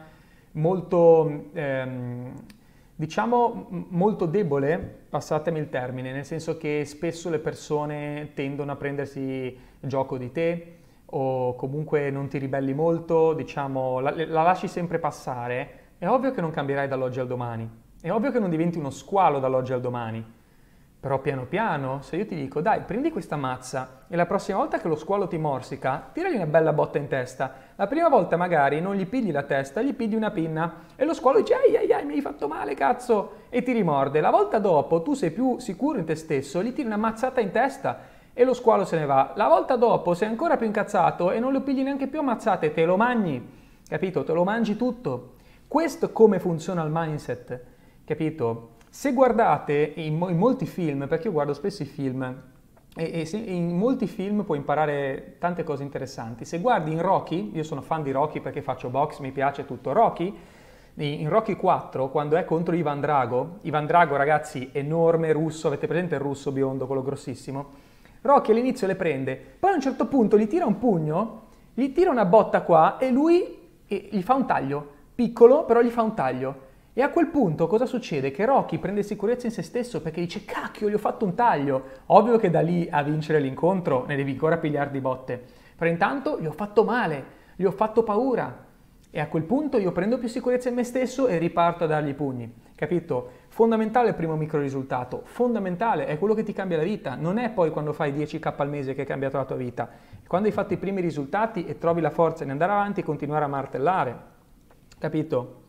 molto ehm, diciamo molto debole, passatemi il termine, nel senso che spesso le persone tendono a prendersi gioco di te o comunque non ti ribelli molto, diciamo, la, la lasci sempre passare, è ovvio che non cambierai dall'oggi al domani, è ovvio che non diventi uno squalo dall'oggi al domani, Però piano piano, se io ti dico, dai, prendi questa mazza e la prossima volta che lo squalo ti morsica, tiragli una bella botta in testa. La prima volta magari non gli pigli la testa, gli pigli una pinna e lo squalo dice, ai ai ai, mi hai fatto male, cazzo, e ti rimorde. La volta dopo tu sei più sicuro in te stesso, gli tiri una mazzata in testa e lo squalo se ne va. La volta dopo sei ancora più incazzato e non lo pigli neanche più a mazzate, te lo mangi, capito? Te lo mangi tutto. Questo è come funziona il mindset, capito? Se guardate in, mo- in molti film, perché io guardo spesso i film, e, e se- in molti film puoi imparare tante cose interessanti. Se guardi in Rocky, io sono fan di Rocky perché faccio box, mi piace tutto. Rocky, in Rocky quattro, quando è contro Ivan Drago, Ivan Drago ragazzi enorme, russo, avete presente il russo biondo, quello grossissimo? Rocky all'inizio le prende, poi a un certo punto gli tira un pugno, gli tira una botta qua e lui e gli fa un taglio, piccolo però gli fa un taglio. E a quel punto cosa succede? Che Rocky prende sicurezza in se stesso perché dice cacchio, gli ho fatto un taglio. Ovvio che da lì a vincere l'incontro ne devi ancora pigliare di botte. Però intanto gli ho fatto male, gli ho fatto paura. E a quel punto io prendo più sicurezza in me stesso e riparto a dargli i pugni. Capito? Fondamentale il primo micro risultato. Fondamentale, è quello che ti cambia la vita. Non è poi quando fai dieci k al mese che hai cambiato la tua vita. Quando hai fatto i primi risultati e trovi la forza di andare avanti e continuare a martellare. Capito?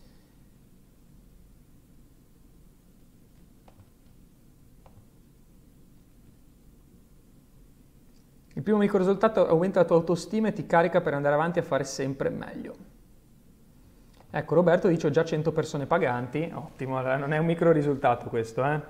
Il primo micro risultato aumenta la tua autostima e ti carica per andare avanti a fare sempre meglio. Ecco, Roberto dice ho già cento persone paganti, ottimo, allora non è un micro risultato questo, eh?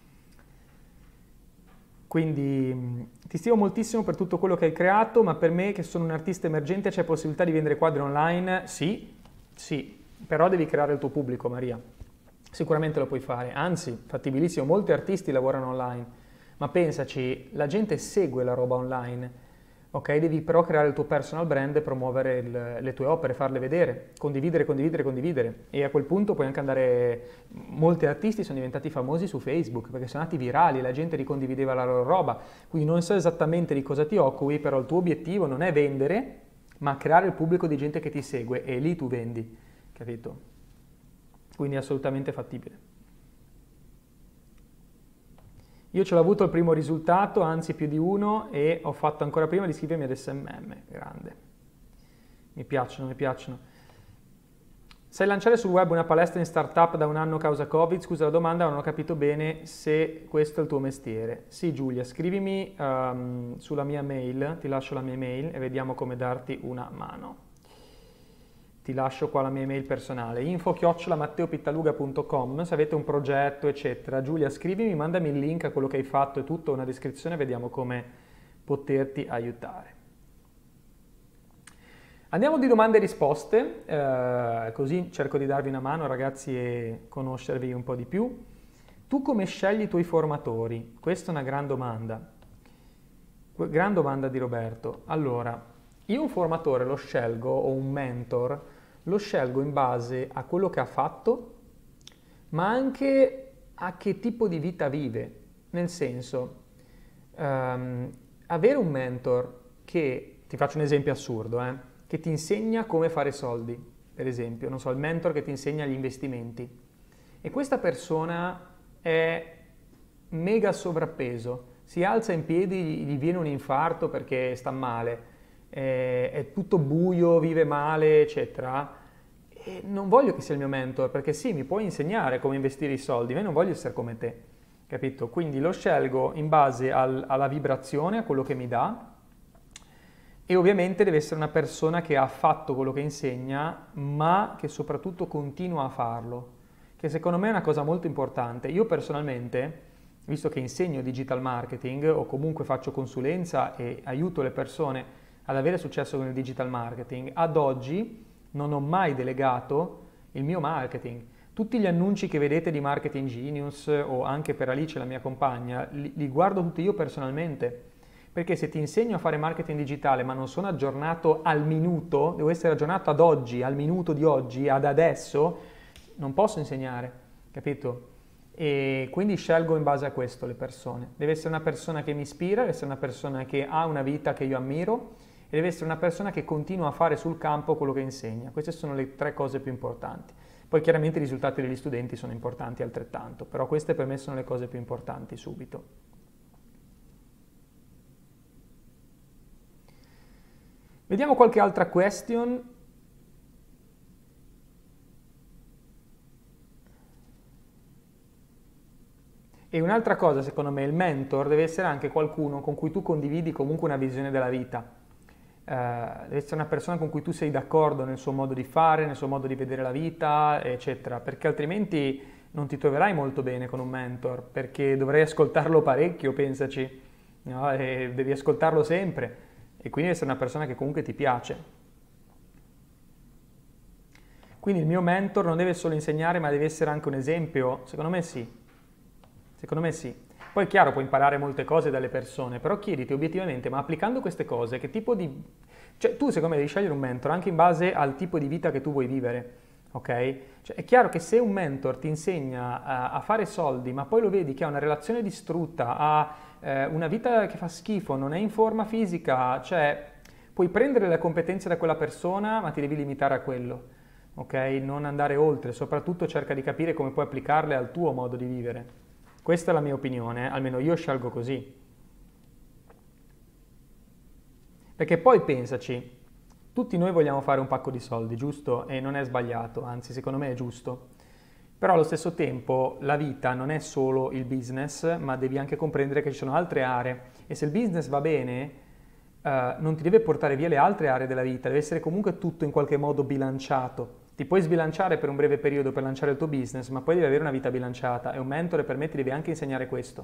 Quindi ti stimo moltissimo per tutto quello che hai creato, ma per me che sono un artista emergente c'è possibilità di vendere quadri online? Sì, sì, però devi creare il tuo pubblico, Maria. Sicuramente lo puoi fare, anzi, fattibilissimo, molti artisti lavorano online. Ma pensaci, la gente segue la roba online, ok? Devi però creare il tuo personal brand e promuovere il, le tue opere, farle vedere, condividere, condividere, condividere. E a quel punto puoi anche andare... Molti artisti sono diventati famosi su Facebook perché sono andati virali, la gente ricondivideva la loro roba. Quindi non so esattamente di cosa ti occupi, però il tuo obiettivo non è vendere, ma creare il pubblico di gente che ti segue e lì tu vendi, capito? Quindi è assolutamente fattibile. Io ce l'ho avuto il primo risultato, anzi più di uno, e ho fatto ancora prima di iscrivermi ad S M M. Grande. Mi piacciono, mi piacciono. Sai lanciare sul web una palestra in startup da un anno causa Covid? Scusa la domanda, non ho capito bene se questo è il tuo mestiere. Sì Giulia, scrivimi um, sulla mia mail, ti lascio la mia mail e vediamo come darti una mano. Ti lascio qua la mia email personale, info chiocciola matteopittaluga punto com, se avete un progetto eccetera. Giulia scrivimi, mandami il link a quello che hai fatto e tutto, una descrizione, vediamo come poterti aiutare. Andiamo di domande e risposte, eh, così cerco di darvi una mano ragazzi e conoscervi un po' di più. Tu come scegli i tuoi formatori? Questa è una gran domanda, gran domanda di Roberto. Allora, io un formatore lo scelgo, o un mentor, lo scelgo in base a quello che ha fatto, ma anche a che tipo di vita vive. Nel senso, um, avere un mentor che, ti faccio un esempio assurdo, eh, che ti insegna come fare soldi, per esempio, non so, il mentor che ti insegna gli investimenti, e questa persona è mega sovrappeso, si alza in piedi, gli viene un infarto perché sta male, è tutto buio, vive male, eccetera, e non voglio che sia il mio mentor, perché sì, mi puoi insegnare come investire i soldi, ma io non voglio essere come te, capito? Quindi lo scelgo in base al, alla vibrazione, a quello che mi dà, e ovviamente deve essere una persona che ha fatto quello che insegna, ma che soprattutto continua a farlo, che secondo me è una cosa molto importante. Io personalmente, visto che insegno digital marketing o comunque faccio consulenza e aiuto le persone ad avere successo con il digital marketing, ad oggi non ho mai delegato il mio marketing. Tutti gli annunci che vedete di Marketing Genius o anche per Alice, la mia compagna, li, li guardo tutti io personalmente, perché se ti insegno a fare marketing digitale ma non sono aggiornato al minuto, devo essere aggiornato ad oggi, al minuto di oggi, ad adesso, non posso insegnare, capito? E quindi scelgo in base a questo le persone. Deve essere una persona che mi ispira, deve essere una persona che ha una vita che io ammiro, e deve essere una persona che continua a fare sul campo quello che insegna. Queste sono le tre cose più importanti. Poi chiaramente i risultati degli studenti sono importanti altrettanto, però queste per me sono le cose più importanti subito. Vediamo qualche altra question. E un'altra cosa, secondo me, il mentor deve essere anche qualcuno con cui tu condividi comunque una visione della vita. Eh, deve essere una persona con cui tu sei d'accordo nel suo modo di fare, nel suo modo di vedere la vita, eccetera, perché altrimenti non ti troverai molto bene con un mentor, perché dovrai ascoltarlo parecchio, pensaci, no? E devi ascoltarlo sempre, e quindi deve essere una persona che comunque ti piace. Quindi il mio mentor non deve solo insegnare, ma deve essere anche un esempio? Secondo me sì. Secondo me sì. Poi è chiaro, puoi imparare molte cose dalle persone, però chiediti obiettivamente, ma applicando queste cose, che tipo di... Cioè tu secondo me devi scegliere un mentor anche in base al tipo di vita che tu vuoi vivere, ok? Cioè, è chiaro che se un mentor ti insegna a, a fare soldi, ma poi lo vedi che ha una relazione distrutta, ha eh, una vita che fa schifo, non è in forma fisica, cioè puoi prendere le competenze da quella persona, ma ti devi limitare a quello, ok? Non andare oltre, soprattutto cerca di capire come puoi applicarle al tuo modo di vivere. Questa è la mia opinione, almeno io scelgo così. Perché poi pensaci, tutti noi vogliamo fare un pacco di soldi, giusto? E non è sbagliato, anzi secondo me è giusto. Però allo stesso tempo la vita non è solo il business, ma devi anche comprendere che ci sono altre aree. E se il business va bene, eh, non ti deve portare via le altre aree della vita, deve essere comunque tutto in qualche modo bilanciato. Ti puoi sbilanciare per un breve periodo per lanciare il tuo business, ma poi devi avere una vita bilanciata e un mentore per me ti deve anche insegnare questo.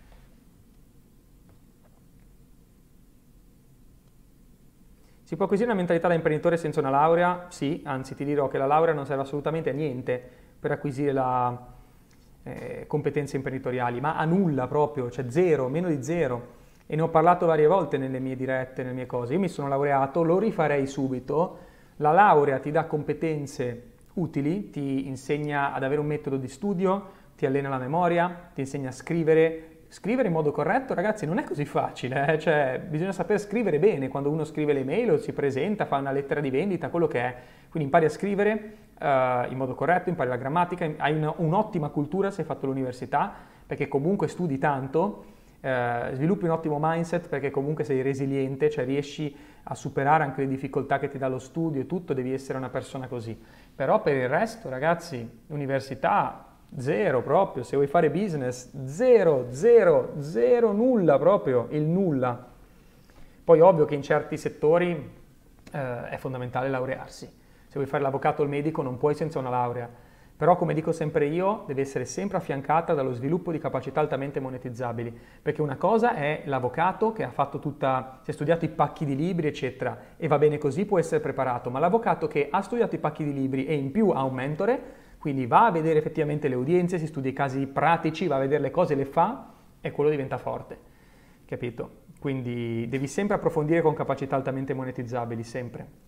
Si può acquisire una mentalità da imprenditore senza una laurea? Sì, anzi ti dirò che la laurea non serve assolutamente a niente per acquisire la eh, competenze imprenditoriali, ma a nulla proprio, cioè zero, meno di zero. E ne ho parlato varie volte nelle mie dirette, nelle mie cose. Io mi sono laureato, lo rifarei subito. La laurea ti dà competenze utili, ti insegna ad avere un metodo di studio, ti allena la memoria, ti insegna a scrivere. Scrivere in modo corretto, ragazzi, non è così facile, eh? Cioè, bisogna saper scrivere bene quando uno scrive le mail o si presenta, fa una lettera di vendita, quello che è. Quindi impari a scrivere uh, in modo corretto, impari la grammatica, hai una, un'ottima cultura se hai fatto l'università, perché comunque studi tanto. Uh, sviluppi un ottimo mindset perché comunque sei resiliente, cioè riesci a superare anche le difficoltà che ti dà lo studio e tutto, devi essere una persona così. Però per il resto, ragazzi, università zero proprio, se vuoi fare business zero, zero, zero, nulla proprio, il nulla. Poi ovvio che in certi settori eh, è fondamentale laurearsi. Se vuoi fare l'avvocato o il medico non puoi senza una laurea. Però, come dico sempre io, deve essere sempre affiancata dallo sviluppo di capacità altamente monetizzabili, perché una cosa è l'avvocato che ha fatto tutta, si è studiato i pacchi di libri, eccetera, e va bene così, può essere preparato, ma l'avvocato che ha studiato i pacchi di libri e in più ha un mentore, quindi va a vedere effettivamente le udienze, si studia i casi pratici, va a vedere le cose, le fa, e quello diventa forte, capito? Quindi devi sempre approfondire con capacità altamente monetizzabili, sempre.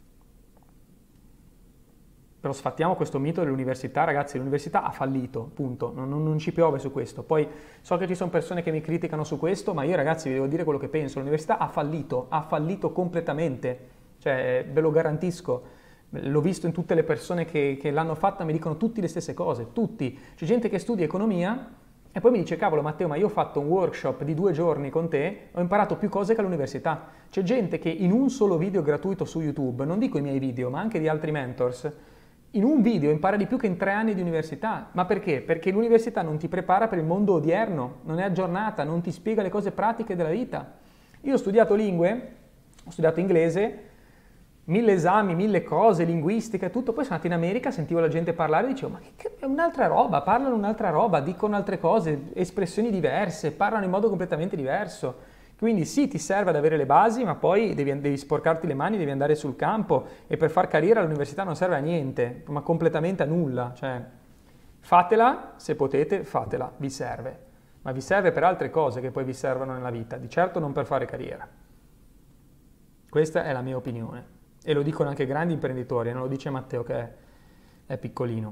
Però sfattiamo questo mito dell'università, ragazzi, l'università ha fallito, punto, non, non, non ci piove su questo. Poi so che ci sono persone che mi criticano su questo, ma io ragazzi vi devo dire quello che penso, l'università ha fallito, ha fallito completamente, cioè ve lo garantisco, l'ho visto in tutte le persone che, che l'hanno fatta, mi dicono tutti le stesse cose, tutti. C'è gente che studia economia e poi mi dice, cavolo Matteo, ma io ho fatto un workshop di due giorni con te, ho imparato più cose che all'università. C'è gente che in un solo video gratuito su YouTube, non dico i miei video, ma anche di altri mentors, in un video impara di più che in tre anni di università. Ma perché? Perché l'università non ti prepara per il mondo odierno, non è aggiornata, non ti spiega le cose pratiche della vita. Io ho studiato lingue, ho studiato inglese, mille esami, mille cose, linguistica e tutto, poi sono andato in America, sentivo la gente parlare e dicevo, ma che è un'altra roba, parlano un'altra roba, dicono altre cose, espressioni diverse, parlano in modo completamente diverso. Quindi sì, ti serve ad avere le basi, ma poi devi, devi sporcarti le mani, devi andare sul campo e per far carriera all'università non serve a niente, ma completamente a nulla. Cioè, fatela, se potete, fatela, vi serve. Ma vi serve per altre cose che poi vi servono nella vita, di certo non per fare carriera. Questa è la mia opinione. E lo dicono anche grandi imprenditori, non lo dice Matteo che è, è piccolino.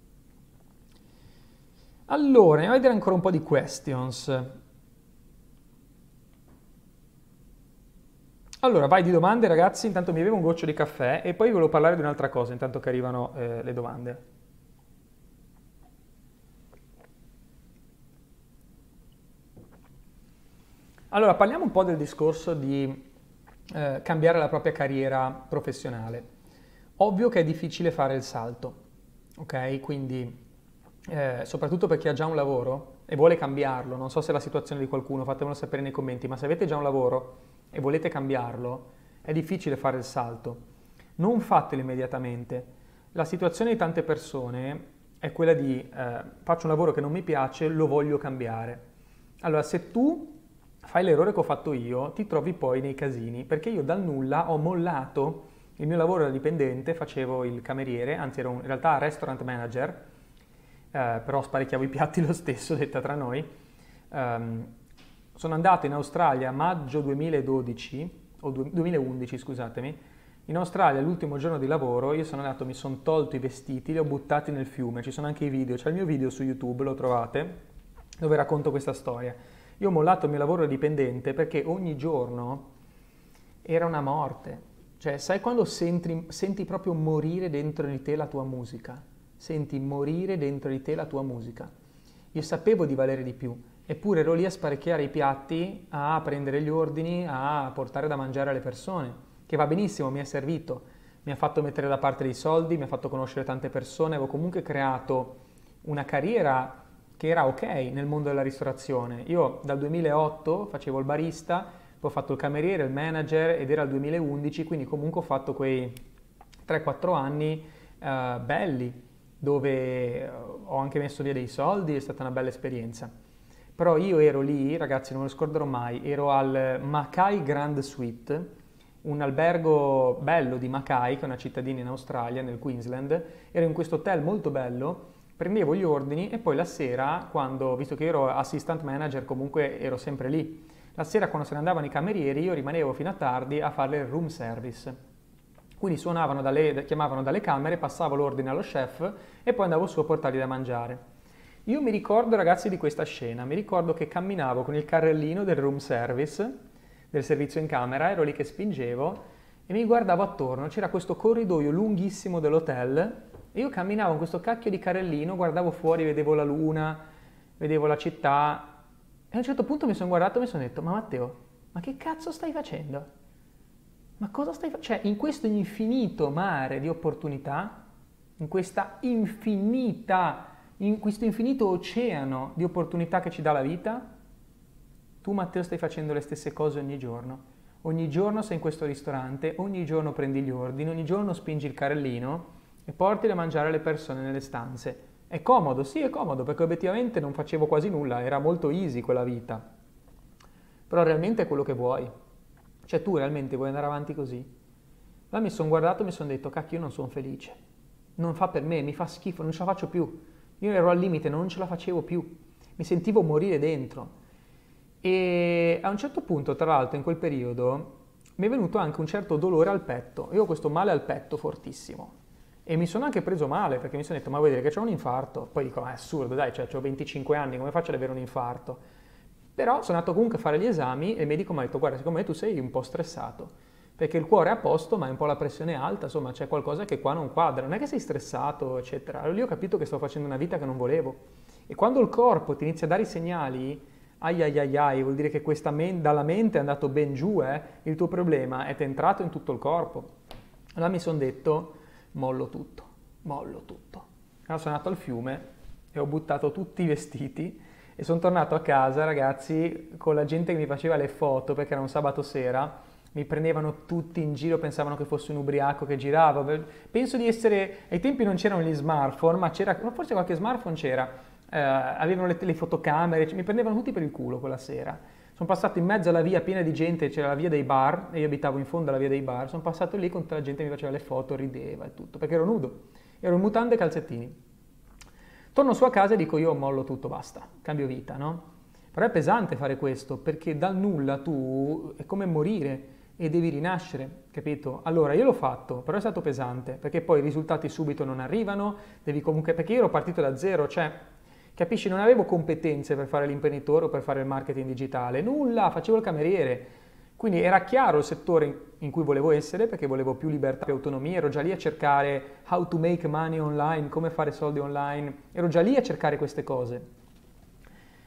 Allora, andiamo a vedere ancora un po' di questions. Allora, vai di domande ragazzi, intanto mi bevo un goccio di caffè e poi vi volevo parlare di un'altra cosa, intanto che arrivano eh, le domande. Allora, parliamo un po' del discorso di eh, cambiare la propria carriera professionale. Ovvio che è difficile fare il salto, ok? Quindi, eh, soprattutto per chi ha già un lavoro e vuole cambiarlo, non so se è la situazione di qualcuno, fatemelo sapere nei commenti, ma se avete già un lavoro e volete cambiarlo, è difficile fare il salto. Non fatelo immediatamente. La situazione di tante persone è quella di eh, faccio un lavoro che non mi piace, lo voglio cambiare. Allora, se tu fai l'errore che ho fatto io, ti trovi poi nei casini, perché io dal nulla ho mollato il mio lavoro da dipendente, facevo il cameriere, anzi ero un, in realtà restaurant manager, eh, però sparecchiavo i piatti lo stesso, detta tra noi. Um, sono andato in Australia a maggio duemiladodici, o duemilaundici scusatemi, in Australia l'ultimo giorno di lavoro io sono andato, mi sono tolto i vestiti, li ho buttati nel fiume, ci sono anche i video, c'è il mio video su YouTube, lo trovate, dove racconto questa storia. Io ho mollato il mio lavoro dipendente perché ogni giorno era una morte. Cioè, sai quando senti, senti proprio morire dentro di te la tua musica? Senti morire dentro di te la tua musica. Io sapevo di valere di più, eppure ero lì a sparecchiare i piatti, a prendere gli ordini, a portare da mangiare alle persone, che va benissimo, mi è servito, mi ha fatto mettere da parte dei soldi, mi ha fatto conoscere tante persone, avevo comunque creato una carriera che era ok nel mondo della ristorazione. Io dal duemilaotto facevo il barista, poi ho fatto il cameriere, il manager ed era il duemilaundici, quindi comunque ho fatto quei tre quattro anni eh, belli, dove ho anche messo via dei soldi, è stata una bella esperienza. Però io ero lì, ragazzi, non me lo scorderò mai, ero al Mackay Grand Suite, un albergo bello di Mackay, che è una cittadina in Australia, nel Queensland. Ero in questo hotel molto bello, prendevo gli ordini e poi la sera, quando, visto che ero assistant manager, comunque ero sempre lì. La sera quando se ne andavano i camerieri io rimanevo fino a tardi a fare il room service. Quindi suonavano dalle, chiamavano dalle camere, passavo l'ordine allo chef e poi andavo su a portargli da mangiare. Io mi ricordo, ragazzi, di questa scena, mi ricordo che camminavo con il carrellino del room service, del servizio in camera, ero lì che spingevo e mi guardavo attorno, c'era questo corridoio lunghissimo dell'hotel e io camminavo in questo cacchio di carrellino, guardavo fuori, vedevo la luna, vedevo la città e a un certo punto mi sono guardato e mi sono detto: ma Matteo, ma che cazzo stai facendo? Ma cosa stai facendo? Cioè, in questo infinito mare di opportunità, in questa infinita, in questo infinito oceano di opportunità che ci dà la vita, tu Matteo stai facendo le stesse cose ogni giorno. Ogni giorno sei in questo ristorante, ogni giorno prendi gli ordini, ogni giorno spingi il carrellino e porti da mangiare alle persone nelle stanze. È comodo? Sì, è comodo, perché obiettivamente non facevo quasi nulla, era molto easy quella vita. Però realmente è quello che vuoi. Cioè tu realmente vuoi andare avanti così? Allora mi sono guardato e mi sono detto: cacchio, io non sono felice. Non fa per me, mi fa schifo, non ce la faccio più. Io ero al limite, non ce la facevo più. Mi sentivo morire dentro. E a un certo punto, tra l'altro, in quel periodo, mi è venuto anche un certo dolore al petto. Io ho questo male al petto fortissimo. E mi sono anche preso male, perché mi sono detto: ma vuoi dire che c'ho un infarto? Poi dico: ma è assurdo, dai, cioè, ho venticinque anni, come faccio ad avere un infarto? Però sono andato comunque a fare gli esami e il medico mi ha detto: guarda, secondo me tu sei un po' stressato, perché il cuore è a posto ma è un po' la pressione alta, insomma c'è qualcosa che qua non quadra, non è che sei stressato, eccetera. Allora lì ho capito che sto facendo una vita che non volevo. E quando il corpo ti inizia a dare i segnali, ai ai ai ai, vuol dire che questa men- dalla mente è andato ben giù, eh? Il tuo problema è entrato in tutto il corpo. Allora mi sono detto: mollo tutto, mollo tutto. Allora sono andato al fiume e ho buttato tutti i vestiti e sono tornato a casa, ragazzi, con la gente che mi faceva le foto, perché era un sabato sera, mi prendevano tutti in giro, pensavano che fossi un ubriaco che girava. Penso di essere... Ai tempi non c'erano gli smartphone, ma c'era... forse qualche smartphone c'era. Eh, avevano le, le fotocamere, mi prendevano tutti per il culo quella sera. Sono passato in mezzo alla via piena di gente, c'era la via dei bar, e io abitavo in fondo alla via dei bar. Sono passato lì con tutta la gente che mi faceva le foto, rideva e tutto, perché ero nudo. Ero in mutande e calzettini. Torno su a casa e dico: io mollo tutto, basta, cambio vita, no? Però è pesante fare questo, perché dal nulla tu è come morire e devi rinascere, capito? Allora io l'ho fatto, però è stato pesante, perché poi i risultati subito non arrivano, devi comunque, perché io ero partito da zero, cioè, capisci, non avevo competenze per fare l'imprenditore o per fare il marketing digitale, nulla, facevo il cameriere. Quindi era chiaro il settore in cui volevo essere, perché volevo più libertà e autonomia, ero già lì a cercare how to make money online, come fare soldi online, ero già lì a cercare queste cose.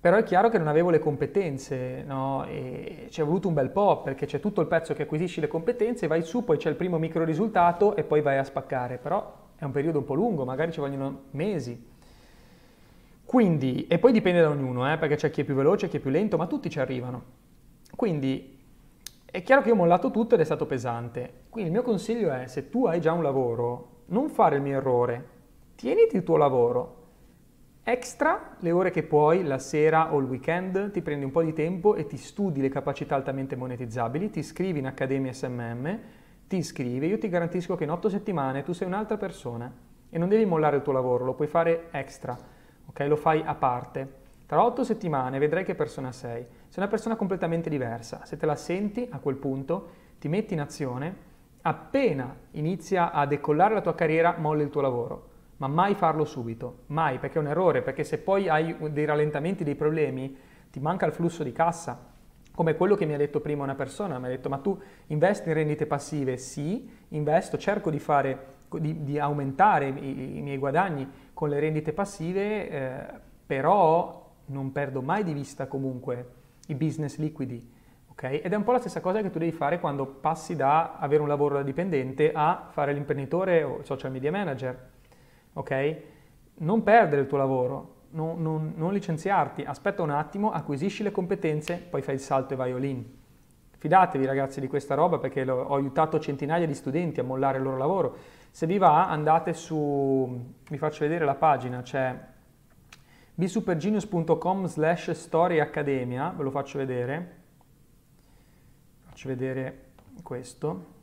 Però è chiaro che non avevo le competenze, no? E ci è voluto un bel po', perché c'è tutto il pezzo che acquisisci le competenze, vai su, poi c'è il primo micro risultato e poi vai a spaccare. Però è un periodo un po' lungo, magari ci vogliono mesi. Quindi, e poi dipende da ognuno, eh, perché c'è chi è più veloce, chi è più lento, ma tutti ci arrivano. Quindi è chiaro che io ho mollato tutto ed è stato pesante. Quindi il mio consiglio è, se tu hai già un lavoro, non fare il mio errore, tieniti il tuo lavoro. Extra le ore che puoi, la sera o il weekend, ti prendi un po' di tempo e ti studi le capacità altamente monetizzabili, ti iscrivi in Accademia S M M, ti iscrivi, io ti garantisco che in otto settimane tu sei un'altra persona e non devi mollare il tuo lavoro, lo puoi fare extra, ok? Lo fai a parte. Tra otto settimane vedrai che persona sei. Sei una persona completamente diversa. Se te la senti, a quel punto ti metti in azione, appena inizia a decollare la tua carriera, molli il tuo lavoro. Ma mai farlo subito, mai, perché è un errore, perché se poi hai dei rallentamenti, dei problemi, ti manca il flusso di cassa, come quello che mi ha detto prima una persona, mi ha detto ma tu investi in rendite passive? Sì, investo, cerco di fare, di, di aumentare i, i miei guadagni con le rendite passive, eh, però non perdo mai di vista comunque i business liquidi, ok? Ed è un po' la stessa cosa che tu devi fare quando passi da avere un lavoro da dipendente a fare l'imprenditore o il social media manager. Ok? Non perdere il tuo lavoro, non, non, non licenziarti, aspetta un attimo, acquisisci le competenze, poi fai il salto e vai all in. Fidatevi ragazzi di questa roba perché lo, ho aiutato centinaia di studenti a mollare il loro lavoro. Se vi va andate su, vi faccio vedere la pagina, c'è bsupergenius punto com slash story accademia, ve lo faccio vedere, faccio vedere questo.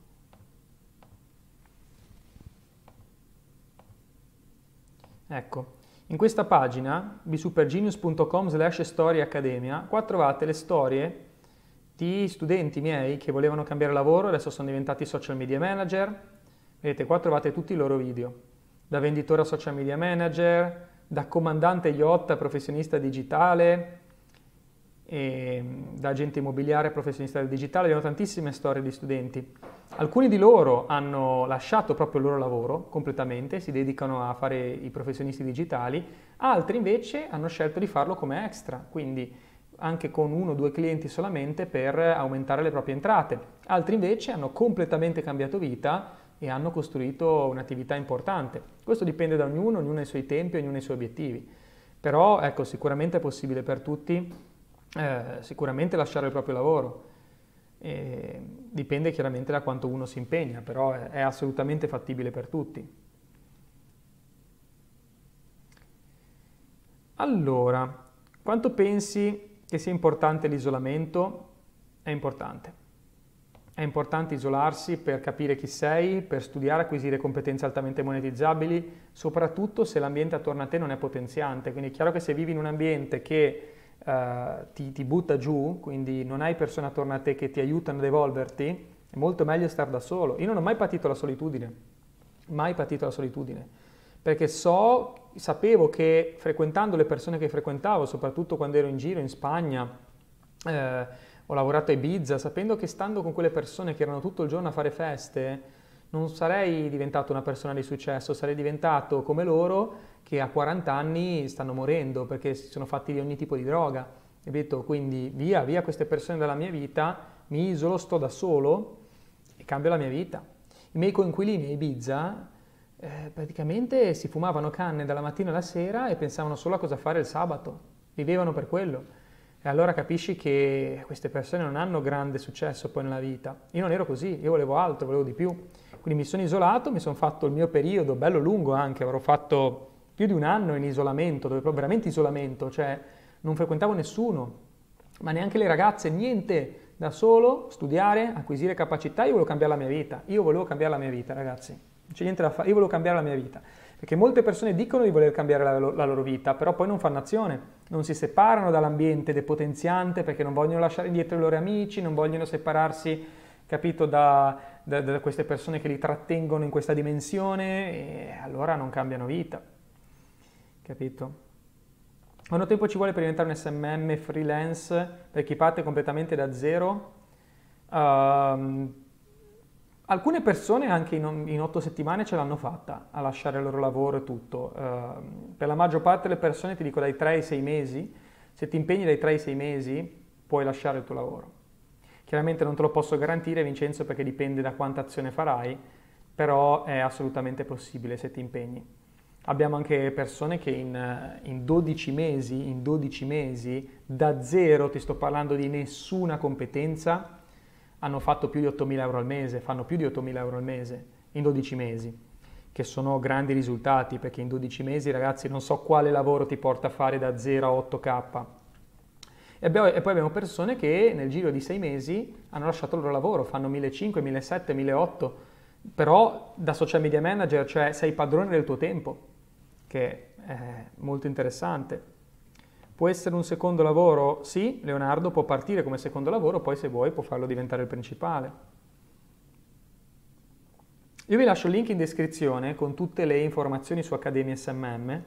Ecco, in questa pagina, bsupergenius punto com slash story accademia, qua trovate le storie di studenti miei che volevano cambiare lavoro, adesso sono diventati social media manager. Vedete, qua trovate tutti i loro video, da venditore a social media manager, da comandante yacht a professionista digitale, e da agente immobiliare a professionista del digitale. Abbiamo tantissime storie di studenti. Alcuni di loro hanno lasciato proprio il loro lavoro completamente, si dedicano a fare i professionisti digitali, altri invece hanno scelto di farlo come extra, quindi anche con uno o due clienti solamente per aumentare le proprie entrate. Altri invece hanno completamente cambiato vita e hanno costruito un'attività importante. Questo dipende da ognuno, ognuno ha i suoi tempi, ognuno ha i suoi obiettivi. Però ecco, sicuramente è possibile per tutti, eh, sicuramente lasciare il proprio lavoro. E dipende chiaramente da quanto uno si impegna, però è, è assolutamente fattibile per tutti. Allora, quanto pensi che sia importante l'isolamento? È importante. È importante isolarsi per capire chi sei, per studiare, acquisire competenze altamente monetizzabili, soprattutto se l'ambiente attorno a te non è potenziante. Quindi è chiaro che se vivi in un ambiente che Uh, ti, ti butta giù, quindi non hai persone attorno a te che ti aiutano ad evolverti, è molto meglio stare da solo. Io non ho mai patito la solitudine, mai patito la solitudine, perché so, sapevo che frequentando le persone che frequentavo, soprattutto quando ero in giro in Spagna, eh, ho lavorato a Ibiza, sapendo che stando con quelle persone che erano tutto il giorno a fare feste, non sarei diventato una persona di successo, sarei diventato come loro che a quaranta anni stanno morendo perché si sono fatti di ogni tipo di droga. E detto, quindi via, via queste persone dalla mia vita, mi isolo, sto da solo e cambio la mia vita. I miei coinquilini a Ibiza eh, praticamente si fumavano canne dalla mattina alla sera e pensavano solo a cosa fare il sabato, vivevano per quello. E allora capisci che queste persone non hanno grande successo poi nella vita. Io non ero così, io volevo altro, volevo di più. Quindi mi sono isolato, mi sono fatto il mio periodo, bello lungo anche, avrò fatto più di un anno in isolamento, dove proprio veramente isolamento, cioè non frequentavo nessuno, ma neanche le ragazze, niente, da solo, studiare, acquisire capacità. Io volevo cambiare la mia vita, io volevo cambiare la mia vita ragazzi, non c'è niente da fare, io volevo cambiare la mia vita, perché molte persone dicono di voler cambiare la, la loro vita, però poi non fanno azione, non si separano dall'ambiente depotenziante perché non vogliono lasciare indietro i loro amici, non vogliono separarsi, capito, da, da, da queste persone che li trattengono in questa dimensione e allora non cambiano vita. Capito? Quanto tempo ci vuole per diventare un S M M freelance per chi parte completamente da zero? Uh, alcune persone anche in, in otto settimane ce l'hanno fatta a lasciare il loro lavoro e tutto. Uh, per la maggior parte delle persone ti dico dai tre ai sei mesi. Se ti impegni dai tre ai sei mesi, puoi lasciare il tuo lavoro. Chiaramente non te lo posso garantire, Vincenzo, perché dipende da quanta azione farai, però è assolutamente possibile se ti impegni. Abbiamo anche persone che in, in dodici mesi, in dodici mesi, da zero, ti sto parlando di nessuna competenza, hanno fatto più di ottomila euro al mese, fanno più di ottomila euro al mese in dodici mesi, che sono grandi risultati, perché in dodici mesi, ragazzi, non so quale lavoro ti porta a fare da zero a otto K. E, abbiamo, e poi abbiamo persone che nel giro di sei mesi hanno lasciato il loro lavoro, fanno millecinquecento, millesettecento, milleottocento, però da social media manager, cioè sei padrone del tuo tempo, che è molto interessante. Può essere un secondo lavoro? Sì, Leonardo, può partire come secondo lavoro, poi se vuoi può farlo diventare il principale. Io vi lascio il link in descrizione con tutte le informazioni su Accademia S M M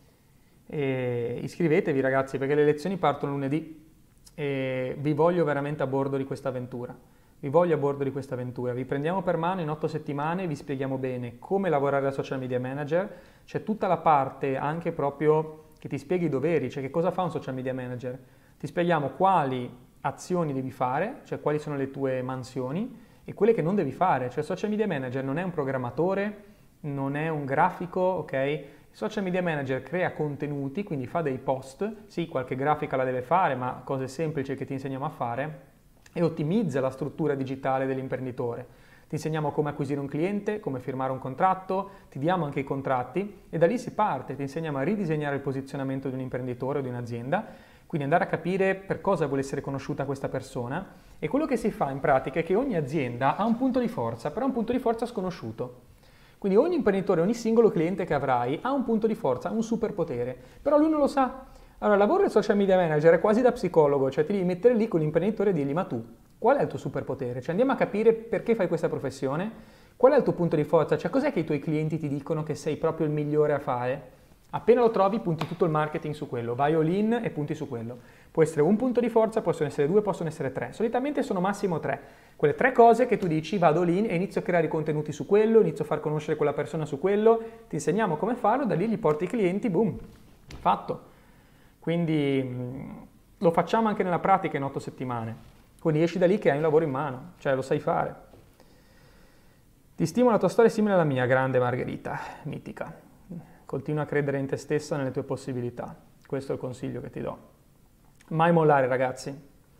e iscrivetevi, ragazzi, perché le lezioni partono lunedì e vi voglio veramente a bordo di questa avventura. Vi voglio a bordo di questa avventura, vi prendiamo per mano in otto settimane, vi spieghiamo bene come lavorare da social media manager, c'è tutta la parte anche proprio che ti spieghi i doveri, cioè che cosa fa un social media manager, ti spieghiamo quali azioni devi fare, cioè quali sono le tue mansioni e quelle che non devi fare, cioè il social media manager non è un programmatore, non è un grafico, ok? Il social media manager crea contenuti, quindi fa dei post, sì, qualche grafica la deve fare, ma cose semplici che ti insegniamo a fare, e ottimizza la struttura digitale dell'imprenditore. Ti insegniamo come acquisire un cliente, come firmare un contratto, ti diamo anche i contratti e da lì si parte, ti insegniamo a ridisegnare il posizionamento di un imprenditore o di un'azienda, quindi andare a capire per cosa vuole essere conosciuta questa persona e quello che si fa in pratica è che ogni azienda ha un punto di forza, però è un punto di forza sconosciuto. Quindi ogni imprenditore, ogni singolo cliente che avrai ha un punto di forza, un superpotere, però lui non lo sa. Allora, il lavoro del social media manager è quasi da psicologo, cioè ti devi mettere lì con l'imprenditore e dirgli ma tu, qual è il tuo superpotere? Cioè andiamo a capire perché fai questa professione, qual è il tuo punto di forza, cioè cos'è che i tuoi clienti ti dicono che sei proprio il migliore a fare? Appena lo trovi punti tutto il marketing su quello, vai all in e punti su quello. Può essere un punto di forza, possono essere due, possono essere tre, solitamente sono massimo tre. Quelle tre cose che tu dici vado all in e inizio a creare i contenuti su quello, inizio a far conoscere quella persona su quello, ti insegniamo come farlo, da lì gli porti i clienti, boom, fatto. Quindi mh, lo facciamo anche nella pratica in otto settimane. Quindi esci da lì che hai un lavoro in mano, cioè lo sai fare. Ti stimo, la tua storia è simile alla mia, grande Margherita, mitica. Continua a credere in te stessa, nelle tue possibilità. Questo è il consiglio che ti do. Mai mollare, ragazzi.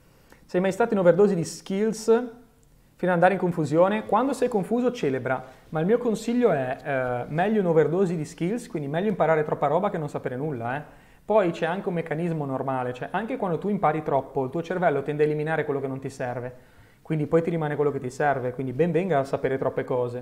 Sei mai stato in overdose di skills fino ad andare in confusione? Quando sei confuso, celebra. Ma il mio consiglio è eh, meglio un'overdose di skills, quindi meglio imparare troppa roba che non sapere nulla, eh. Poi c'è anche un meccanismo normale, cioè anche quando tu impari troppo, il tuo cervello tende a eliminare quello che non ti serve, quindi poi ti rimane quello che ti serve, quindi ben venga a sapere troppe cose.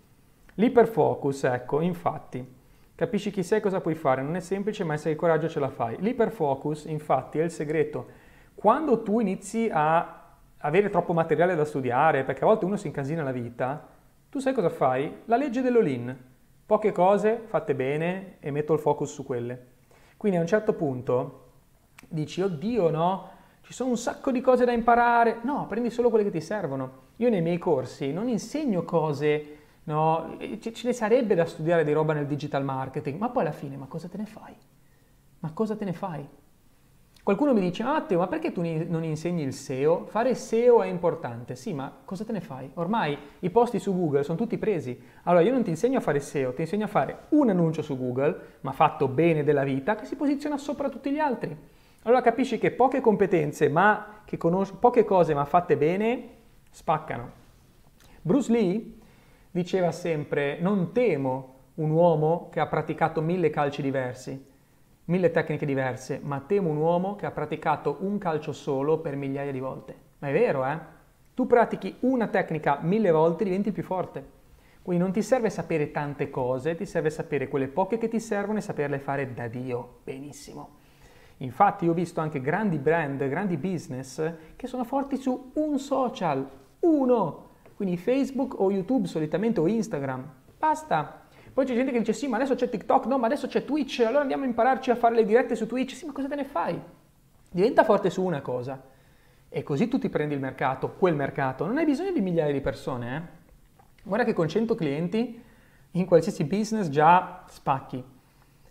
L'iperfocus, ecco, infatti, capisci chi sei e cosa puoi fare, non è semplice, ma se hai il coraggio ce la fai. L'iperfocus, infatti, è il segreto. Quando tu inizi a avere troppo materiale da studiare, perché a volte uno si incasina la vita, tu sai cosa fai? La legge dell'all-in. Poche cose fatte bene e metto il focus su quelle. Quindi a un certo punto dici, oddio no, ci sono un sacco di cose da imparare. No, prendi solo quelle che ti servono. Io nei miei corsi non insegno cose, no, ce ne sarebbe da studiare di roba nel digital marketing, ma poi alla fine, ma cosa te ne fai? Ma cosa te ne fai? Qualcuno mi dice, ah Matteo, ma perché tu non insegni il S E O? Fare S E O è importante. Sì, ma cosa te ne fai? Ormai i posti su Google sono tutti presi. Allora io non ti insegno a fare S E O, ti insegno a fare un annuncio su Google, ma fatto bene della vita, che si posiziona sopra tutti gli altri. Allora capisci che poche competenze, ma che conosci, poche cose ma fatte bene, spaccano. Bruce Lee diceva sempre, non temo un uomo che ha praticato mille calci diversi, mille tecniche diverse, ma temo un uomo che ha praticato un calcio solo per migliaia di volte. Ma è vero, eh? Tu pratichi una tecnica mille volte e diventi più forte. Quindi non ti serve sapere tante cose, ti serve sapere quelle poche che ti servono e saperle fare da Dio benissimo. Infatti io ho visto anche grandi brand, grandi business che sono forti su un social, uno. Quindi Facebook o YouTube solitamente o Instagram. Basta. Poi c'è gente che dice sì, ma adesso c'è TikTok, no, ma adesso c'è Twitch, allora andiamo a impararci a fare le dirette su Twitch. Sì, ma cosa te ne fai? Diventa forte su una cosa e così tu ti prendi il mercato, quel mercato. Non hai bisogno di migliaia di persone, eh? Guarda che con cento clienti in qualsiasi business già spacchi.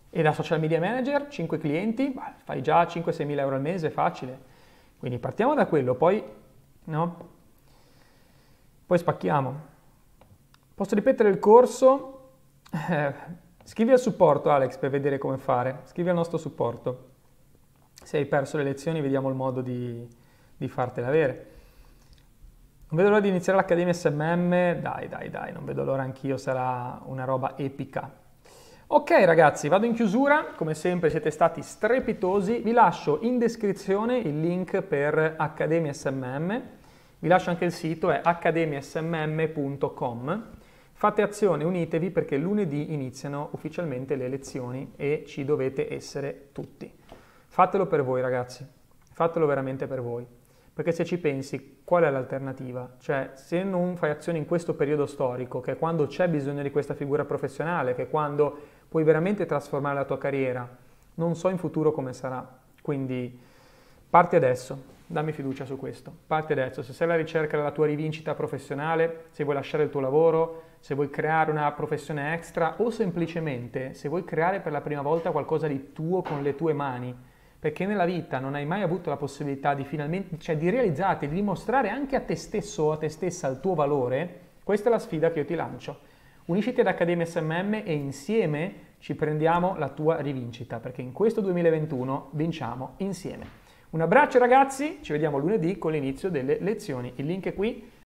E da social media manager, cinque clienti, bah, fai già cinque sei mila euro al mese, facile. Quindi partiamo da quello, poi, no? Poi spacchiamo. Posso ripetere il corso? Eh, scrivi al supporto, Alex, per vedere come fare. Scrivi al nostro supporto. Se hai perso le lezioni, vediamo il modo di, di fartele avere. Non vedo l'ora di iniziare l'Accademia S M M. Dai, dai, dai, non vedo l'ora anch'io, sarà una roba epica. Ok ragazzi, vado in chiusura, come sempre siete stati strepitosi, vi lascio in descrizione il link per Accademia S M M, vi lascio anche il sito, è accademia s m m punto com, fate azione, unitevi perché lunedì iniziano ufficialmente le lezioni e ci dovete essere tutti. Fatelo per voi ragazzi, fatelo veramente per voi, perché se ci pensi qual è l'alternativa? Cioè se non fai azione in questo periodo storico, che è quando c'è bisogno di questa figura professionale, che è quando puoi veramente trasformare la tua carriera, non so in futuro come sarà, quindi parti adesso, dammi fiducia su questo, parti adesso, se sei alla ricerca della tua rivincita professionale, se vuoi lasciare il tuo lavoro, se vuoi creare una professione extra o semplicemente se vuoi creare per la prima volta qualcosa di tuo con le tue mani, perché nella vita non hai mai avuto la possibilità di finalmente, cioè di realizzarti, di dimostrare anche a te stesso o a te stessa il tuo valore, questa è la sfida che io ti lancio. Unisciti ad Accademia S M M e insieme ci prendiamo la tua rivincita, perché in questo duemilaventuno vinciamo insieme. Un abbraccio ragazzi, ci vediamo lunedì con l'inizio delle lezioni. Il link è qui,